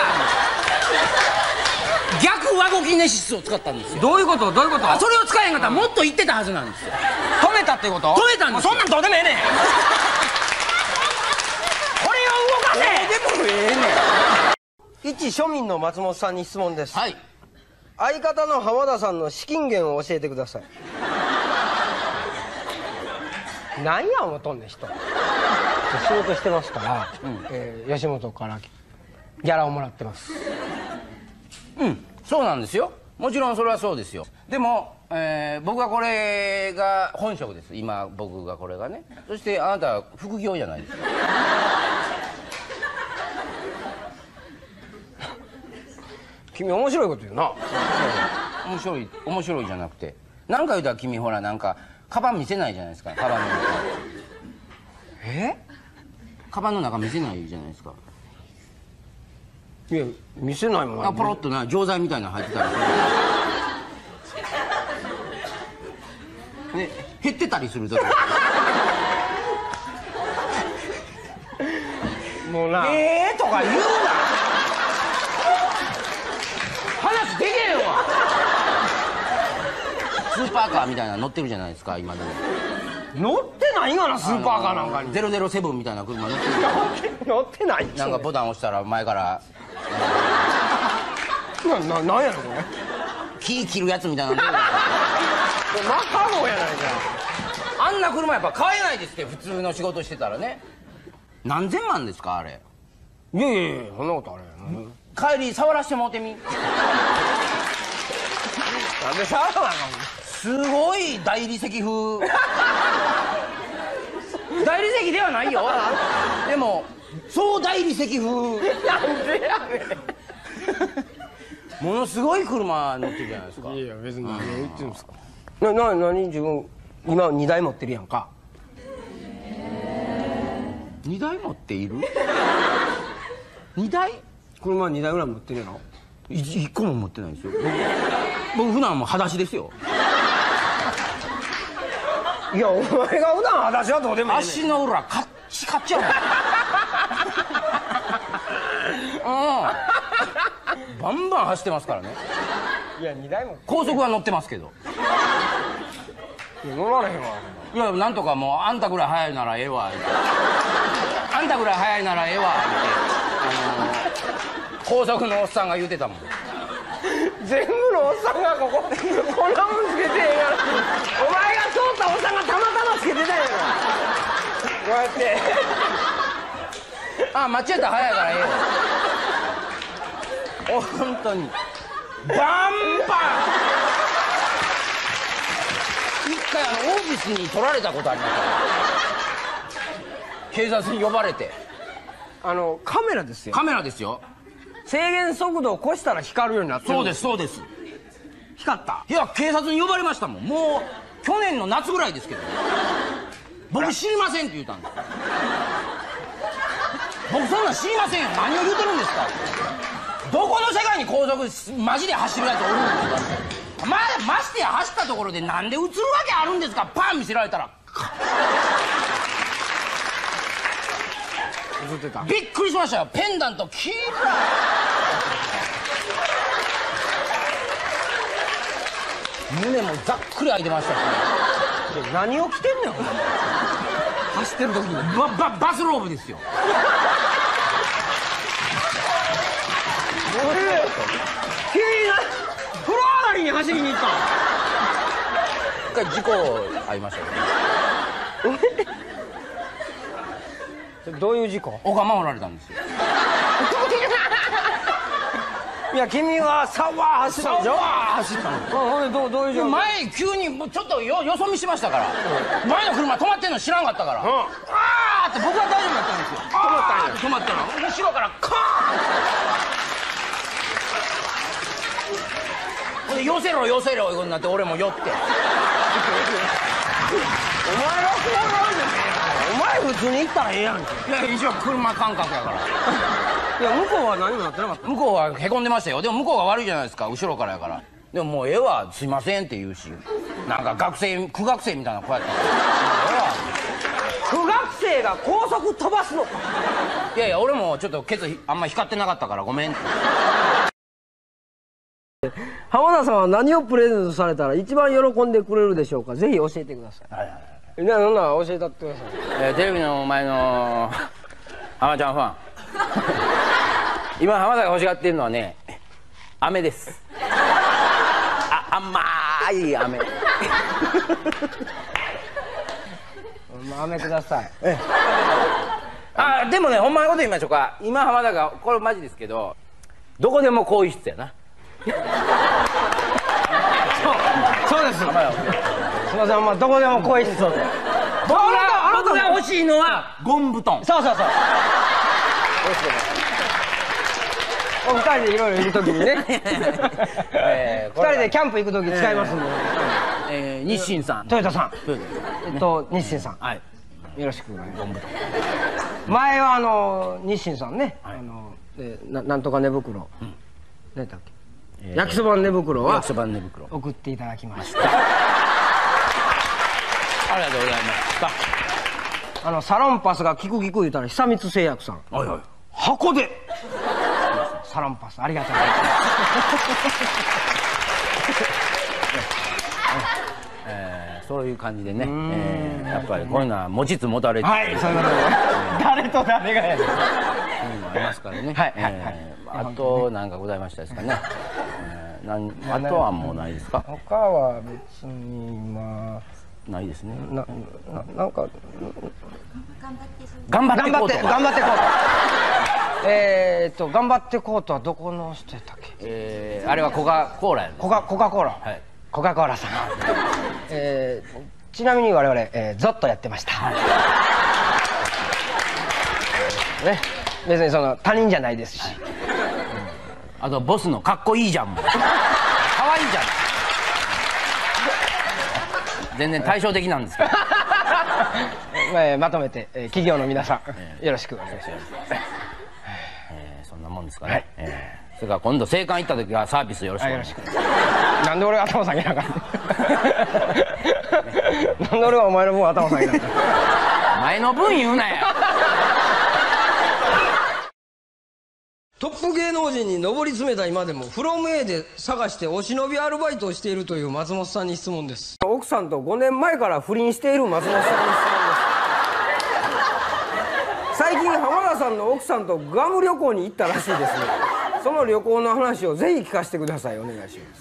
逆ワゴキネシスを使ったんですよ。 どういうことどういうこと。 それを使えへんかったらもっと言ってたはずなんですよ。 止めたってこと。 止めたんですよ。 そんなんどうでもええねんこれを動かせ。 どうでもええねん。一庶民の松本さんに質問です。 はい。 相方の浜田さんの資金源を教えてください。何や思とんねん人。仕事してますから、うん、えー、吉本からギャラをもらってます。 うん、そうなんですよ。もちろんそれはそうですよ。でも、えー、僕はこれが本職です。今僕がこれがね。そしてあなたは副業じゃないですか。 君面白いこと言うな。 面白い面白いじゃなくて、何か言うたら君ほらなんかカバン見せないじゃないですか。カバンの中えカバンの中見せないじゃないですか。 いや見せないもん。 あ、ポロッとな錠剤みたいなの入ってたりね、減ってたりする時もうなえーとか言うな。話でけへんわ。スーパーカーみたいなの乗ってるじゃないですか今でも。 乗ってないがなスーパーカーなんかに。 ゼロゼロセブンみたいな車乗ってる。 乗ってないっちゅうねん。 なんかボタン押したら前からな、な、なんやろこれ。 木切るやつみたいなの。マカゴやないか。 あんな車やっぱ買えないですって普通の仕事してたらね。何千万ですかあれ。 いやいやいやそんなことあれやな。 帰り触らしてもうてみ。 なんで触らなあかんの。 すごい大理石風。大理石ではないよ。でもそう大理石風。 なんでやねん。ものすごい車乗ってるじゃないですか。 いやいや別に何を言ってるんですか。な、な、何自分今にだい持ってるやんか。 にだい持っている？にだい？ 車にだいぐらい持ってるやろ。 いっこも持ってないですよ。僕、僕普段もう裸足ですよ。 いやお前が普段裸足はどうでもいいねん。 足の裏カッチカチやもん。うん。バンバン走ってますからね。 いやにだいも高速は乗ってますけど。 いや乗られへんわ。 いやなんとかもうあんたぐらい速いならええわ言って、あんたぐらい速いならええわってあのー、高速のおっさんが言うてたもん。 全部のおっさんがこここんなもんつけてへんやろ。お前が通ったおっさんがたまたまつけてたんやろ。こうやってあ、間違ったら速いからええよ。お本当にバンバン一回あのオービスに取られたことありますから警察に呼ばれて。 あのカメラですよ。 カメラですよ。 制限速度を越したら光るようになってる。 そうですそうです。 光った。 いや警察に呼ばれましたもん。もう去年の夏ぐらいですけど、ね、僕知りませんって言うたんです。僕そんなん知りませんよ。何を言うてるんですか。どこの世界に高速マジで走るやつおるんですか。まましてや走ったところでなんで映るわけあるんですか。パン見せられたら映ってた。 びっくりしましたよ。ペンダントキー胸もざっくり開いてましたしね。 何を着てんねんお前走ってる時にバババスローブですよ。 君風呂上がりに走りに行った一回事故ありましたけど。 どういう事故？ おが守られたんですよ。 いや君はサワー走ったんでしょ？ 走ったの。 ほんでどうどういう状況？ 前急にもうちょっとよよそ見しましたから、前の車止まってんの知らんかったから、あーって僕は大丈夫だったんですよ。止まったんや。止まったら後ろからカーンで寄せろ寄せろいうになって俺も寄って。お前はそうなんじゃねえよ。お前普通に行ったらええやんけ。 いや一応車感覚やから。 いや向こうは何もなってなかった。 向こうはへこんでましたよ。でも向こうが悪いじゃないですか、後ろからやから。でももうええわすいませんって言うし、なんか学生苦学生みたいな子やったから、 苦学生が高速飛ばすのか。 いやいや俺もちょっとケツあんま光ってなかったからごめんって。 浜田さんは何をプレゼントされたら一番喜んでくれるでしょうか。ぜひ教えてください。はいはいはい。ななんなら教えたってください。 えー、テレビの前の浜ちゃんファン今浜田が欲しがってるのはね飴です。あ甘い飴飴ください。 あでもねほんまのこと言いましょうか。今浜田がこれマジですけどどこでも更衣室やな。 そうです。すみません、まあどこでも更衣室を。 僕が僕が欲しいのはゴン布団。 そうそうそう。お二人でいろいろいるときにね。えー、二人でキャンプ行くとき使いますんで。 えー、日清さん。 豊田さん。えっと日清さん。はい。よろしくお願いします。ゴン布団。前はあの日清さんね、あのななんとか寝袋。何だっけ。焼きそば寝袋は。焼きそば寝袋。送っていただきました。 ありがとうございます。 あのサロンパスがキクキク言うたら久光製薬さん。はいはい。箱で。サロンパスありがとうございます。 えー、そういう感じでね、えー、やっぱりこういうのは持ちつ持たれつ。 はい、そういうことで。誰と誰がやる。そういうのありますからね。はいはいはい。あと何かございましたですかね。なんあとはもうないですか。 他は別にまあないですね。 なななんか頑張って頑張って頑張ってこうと。えっと頑張ってこうとはどこの人やったっけ。 えー、あれはコカ・コーラやね。 コカコカコーラ。はい。コカコーラさん。えー、ちなみに我々、えー、ゾッとやってました。ね、別にその他人じゃないですし。 あとボスのかっこいいじゃんも。かわいいじゃん。全然対照的なんですけど。 まとめて、えー、企業の皆さん、よろしくお願いします。 えー、そんなもんですかね。はい、えー、それから今度青函行った時はサービスよろしくお願いします。 なんで俺が頭下げながら。なんで俺はお前の分頭下げながら。 前の分言うなや。 トップ芸能人に上り詰めた今でもフロム A で探してお忍びアルバイトをしているという松本さんに質問です。奥さんとごねんまえから不倫している松本さんに質問です。最近浜田さんの奥さんとグアム旅行に行ったらしいですね。その旅行の話をぜひ聞かせてください。お願いします。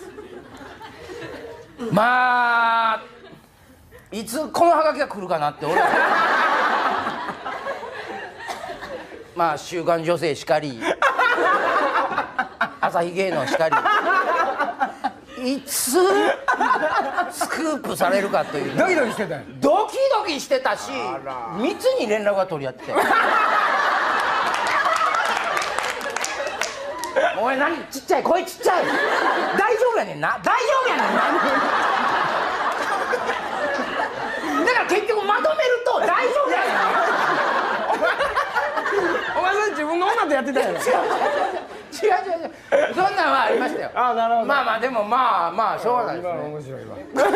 まあいつこのハガキが来るかなって俺まあ週刊女性しかり朝日芸能しかりいつスクープされるかというドキドキしてたよ。 ドキドキしてたし密に連絡が取り合ってお前何ちっちゃい声ちっちゃい大丈夫やねんな大丈夫やねんなだから結局まとめると大丈夫やねんお前それ自分の女とやってたやろ。 違う違う違うそんなんはありましたよ。 ああなるほど。 まあまあでもまあまあしょうがないですね。 今の面白いわ。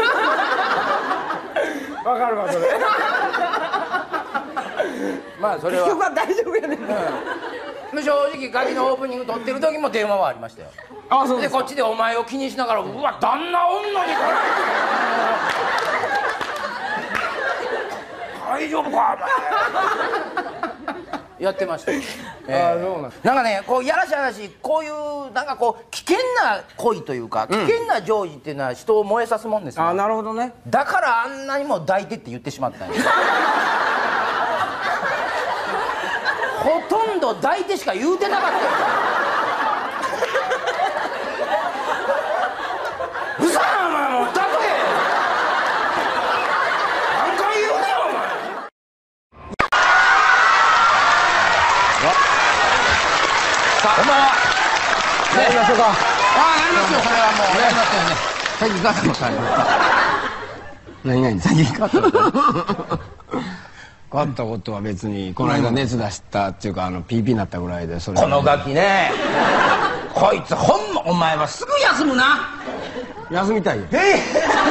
わかるわそれ。 まあそれは結局は大丈夫やねんな。 でも正直ガキのオープニング撮ってる時も電話はありましたよ。 あ、そうでか。 ですこっちでお前を気にしながら、うわ旦那おんのにこれ大丈夫かお前やってましたよ。 あ、そうなんなんかね、こうやらしい話、こういうなんかこう危険な恋というか、危険な情事っていうのは人を燃えさすもんですよ。 あ、なるほどね。 だからあんなにも抱いてって言ってしまったんですほとんど抱いてしか言うてなかったよ。うそやお前、もう抱け何回言うねんお前。こんばんは。 やりましょうか。 ああ、やりますよ、それはもう。やりますよね。最近ガスもされました。 何々最近買ったこと買ったことは別にこの間熱出したっていうか、あの ピーピー になったぐらいで。それこのガキね、こいつほんまお前はすぐ休むな。 休みたいよ。 ええ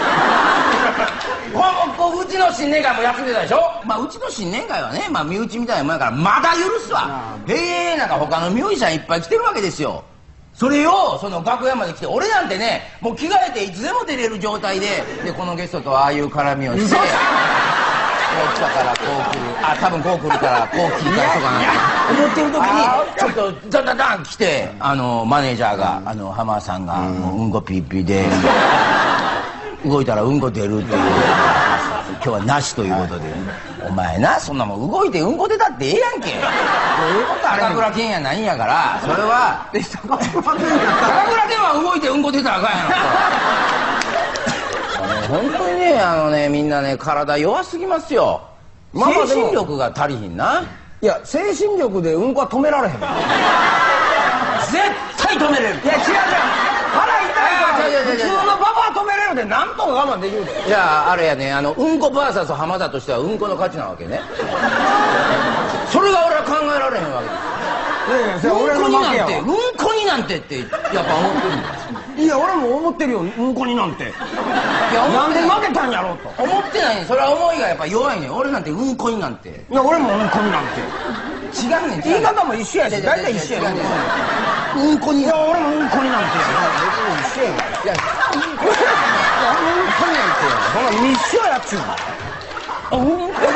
こううちの新年会も休んでたでしょ。まあうちの新年会はね、まあ身内みたいなもんやからまだ許すわ。へえ、なんか他のミュージシャンいっぱい来てるわけですよ。それをその楽屋まで来て、俺なんてねもう着替えていつでも出れる状態で、でこのゲストとああいう絡みをして、こっちだからこう来る、あ多分こう来るからこう切り返そうかなって思ってる時にちょっとダダダン来て、あのマネージャーが、あの浜田さんがもううんこピーピーで動いたらうんこ出るっていう、今日はなしということで、お前なそんなもん動いてうんこ出たってええやんけ。高倉健やないんやから、それは高倉健は動いてうんこ出たらあかんやん。本当にね、あのね、みんなね体弱すぎますよ。精神力が足りひんな。 いや、精神力でうんこは止められへん。 絶対止めれる。 いや違う違う、腹痛いから普通のババは止めれるで、なんとか我慢できるで。 じゃああれやね、あのうんこ ブイエス 浜田としてはうんこの価値なわけね。それが俺は考えられへんわけです。うんこになんて、うんこになんてってやっぱ思ってるんです。 いや俺も思ってるよ、うんこになんて。いやなんで負けたんやろうと思ってないね。それは思いがやっぱ弱いね。俺なんてうんこになんて。 いや俺もうんこになんて違うねん。 言い方も一緒やし、大体一緒やねん。 うんこに。 いや俺もうんこになんて別に一緒やん。いやうんこになんてそんな一緒やっちゅうの。あうんこになんて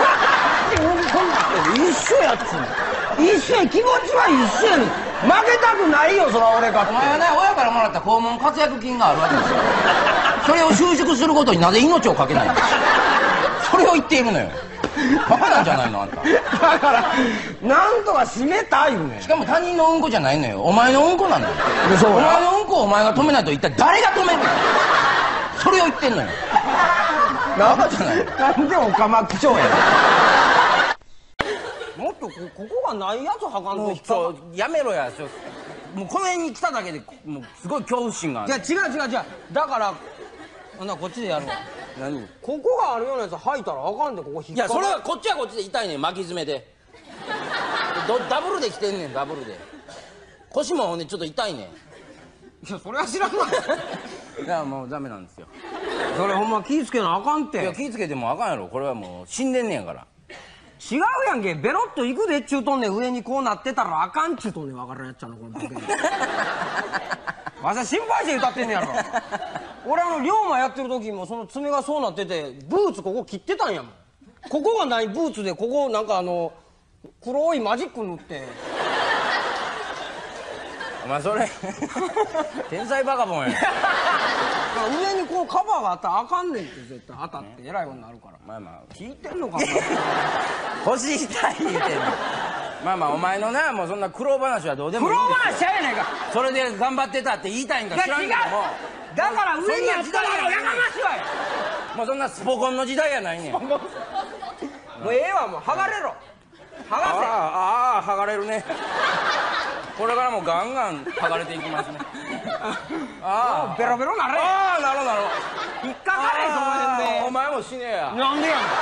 一緒やっちゅうの。一緒や、気持ちは一緒やねん。負けたくないよ、そら俺がって。 お前はね、親からもらった肛門活躍金があるわけですよ。それを収縮することになぜ命をかけないんですか。それを言っているのよ。バカなんじゃないのあんた。 だからなんとか閉めた言うねん。 しかも他人のうんこじゃないのよ、お前のうんこなんだよ。 そうや、 お前のうんこをお前が止めないと一体誰が止めるの。それを言ってんのよ。バカじゃないの。 なんでオカマ口調やねん。もっと こ, ここがないやつはかんと引っかかやめろや。もうこの辺に来ただけでもうすごい恐怖心がある。 いや違う違う違う、だからほなこっちでやるわ。何ここがあるようなやつ吐いたらあかんで、ここ引っかかる。 いやそれはこっちはこっちで痛いねん、巻き爪でどダブルで来てんねん、ダブルで。腰もほんでちょっと痛いねん。 いやそれは知らんわ。 いやもうダメなんですよ。 それほんま気ぃつけなあかんて。 いや気ぃつけてもあかんやろ。これはもう死んでんねんから。 違うやんけ、ベロッといくでっちゅうとんねん。上にこうなってたらあかんっちゅうとんねん。分からんやっちゃうのこれボケわしは心配して歌ってんねやろ。俺あの龍馬やってる時もその爪がそうなってて、ブーツここ切ってたんやもん。ここがないブーツで、ここなんかあの黒いマジック塗って。 お前それ天才バカボンや。 上にこうカバーがあったらあかんねんって、絶対当たってえらいことになるから。 まあまあ聞いてんのかな。 腰痛い言うてんの。まあまあお前のな、もうそんな苦労話はどうでもいい苦労んですよ。 話ちゃうやないか。 それで頑張ってたって言いたいんか知らんけども。 だから上にあったらやかましいわよ。 もうそんなスポコンの時代やないねん。もうええわ、もう剥がれろ。剥がせ。 ああ剥がれるね。これからもガンガン剥がれていきますね。ああベロベロなれ。 ああなるほどなるほど。 引っかかれその辺で。 お前も死ねや。 なんでやん。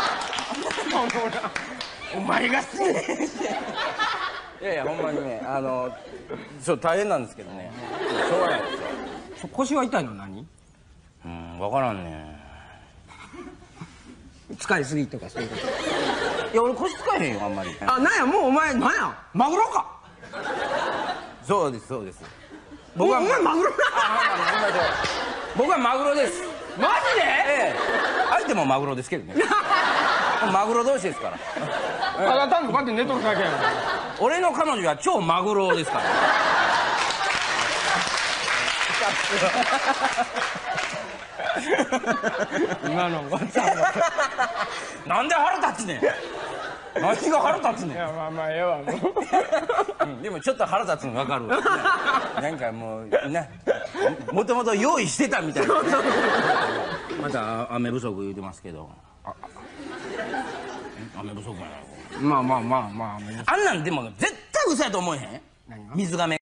お前が死ね。 いやいやほんまにね、あのちょっと大変なんですけどね、しょうがないですよ。 腰は痛いの何？ うん分からんね。 使いすぎとかそういうこと。 いや俺腰使えへんよあんまり。 あ、なんやもうお前なんやマグロか。 そうですそうです。僕はお前マグロな。 僕はマグロです。 マジで？ ええ、相手もマグロですけどね。マグロ同士ですから。 ただ単にこうやって寝とるだけやん。 俺の彼女は超マグロですから。 今のごっちゃなんで腹立つねん。何が腹立つねん。 いやまあまあええわもう、 うん、でもちょっと腹立つの分かる。なんかもうな、もともと用意してたみたいな、ね。また雨不足言うてますけど。あ雨不足やな。 まあまあまあまああんなんでも絶対嘘やと思えへん。 何が？ 水がめ。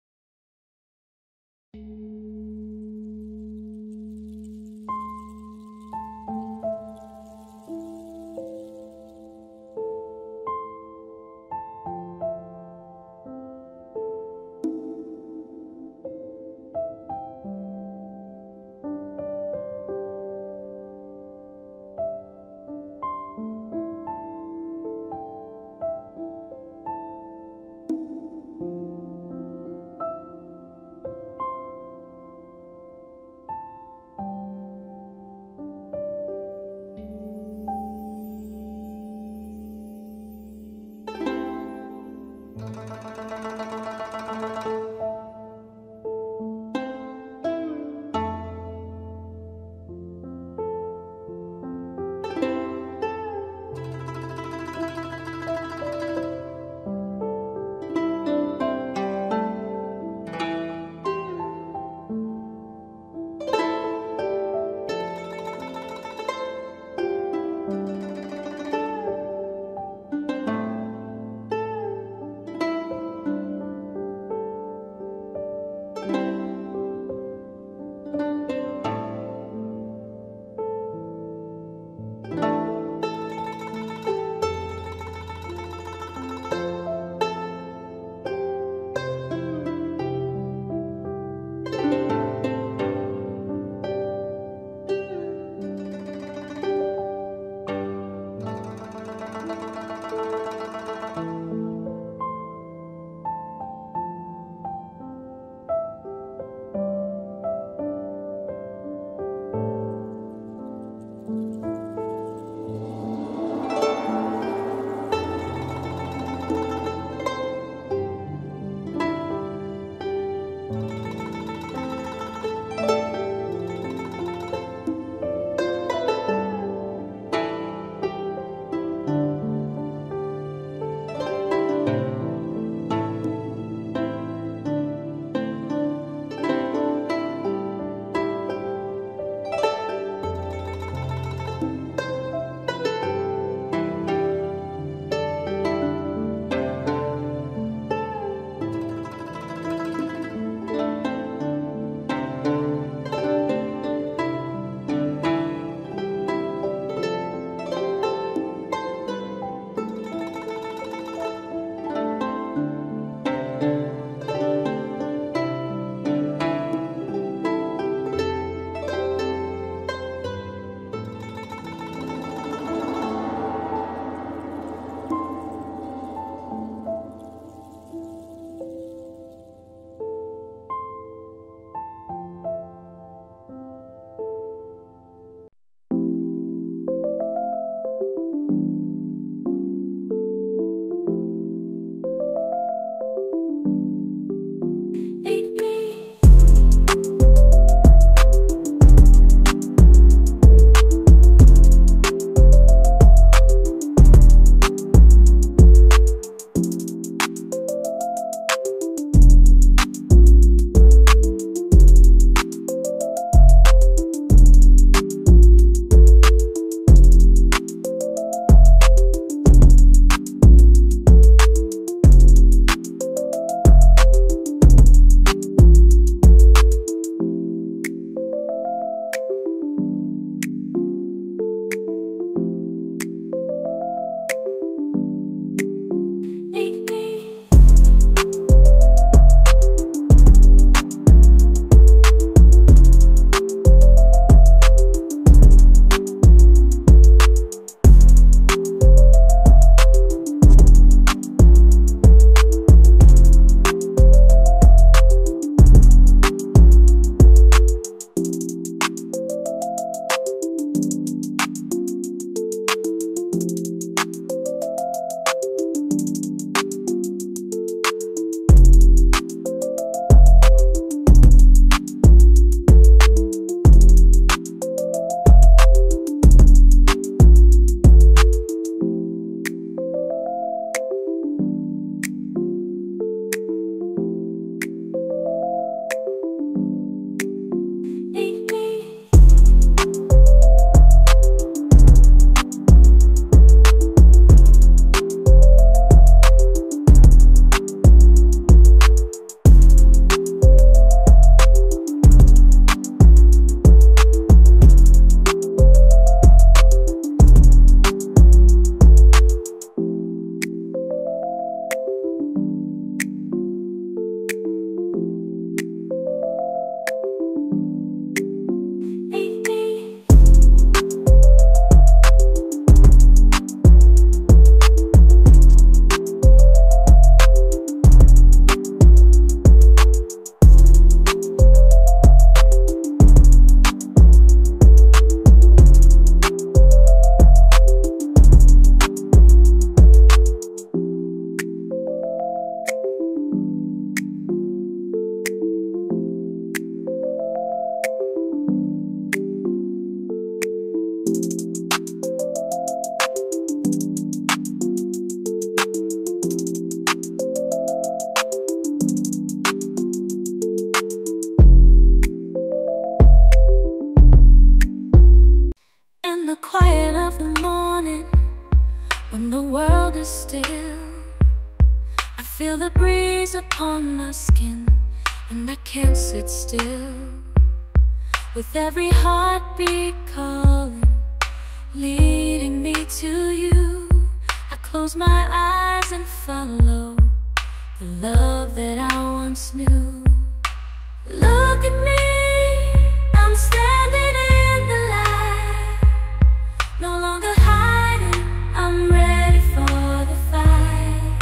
breeze upon my skin, and I can't sit still. With every heartbeat calling, leading me to you, I close my eyes and follow the love that I once knew. Look at me, I'm standing in the light, no longer hiding, I'm ready for the fight.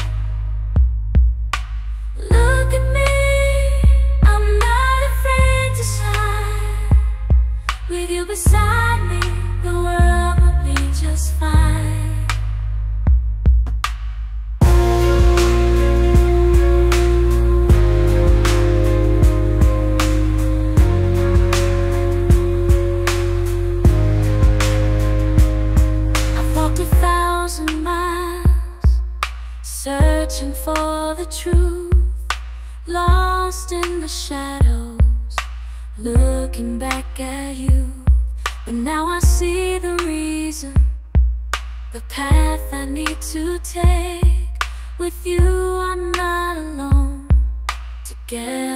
Look at me, I'm not afraid to shine. With you beside me, the world will be just fine. Searching for the truth, lost in the shadows, looking back at you. But now I see the reason, the path I need to take. With you I'm not alone, together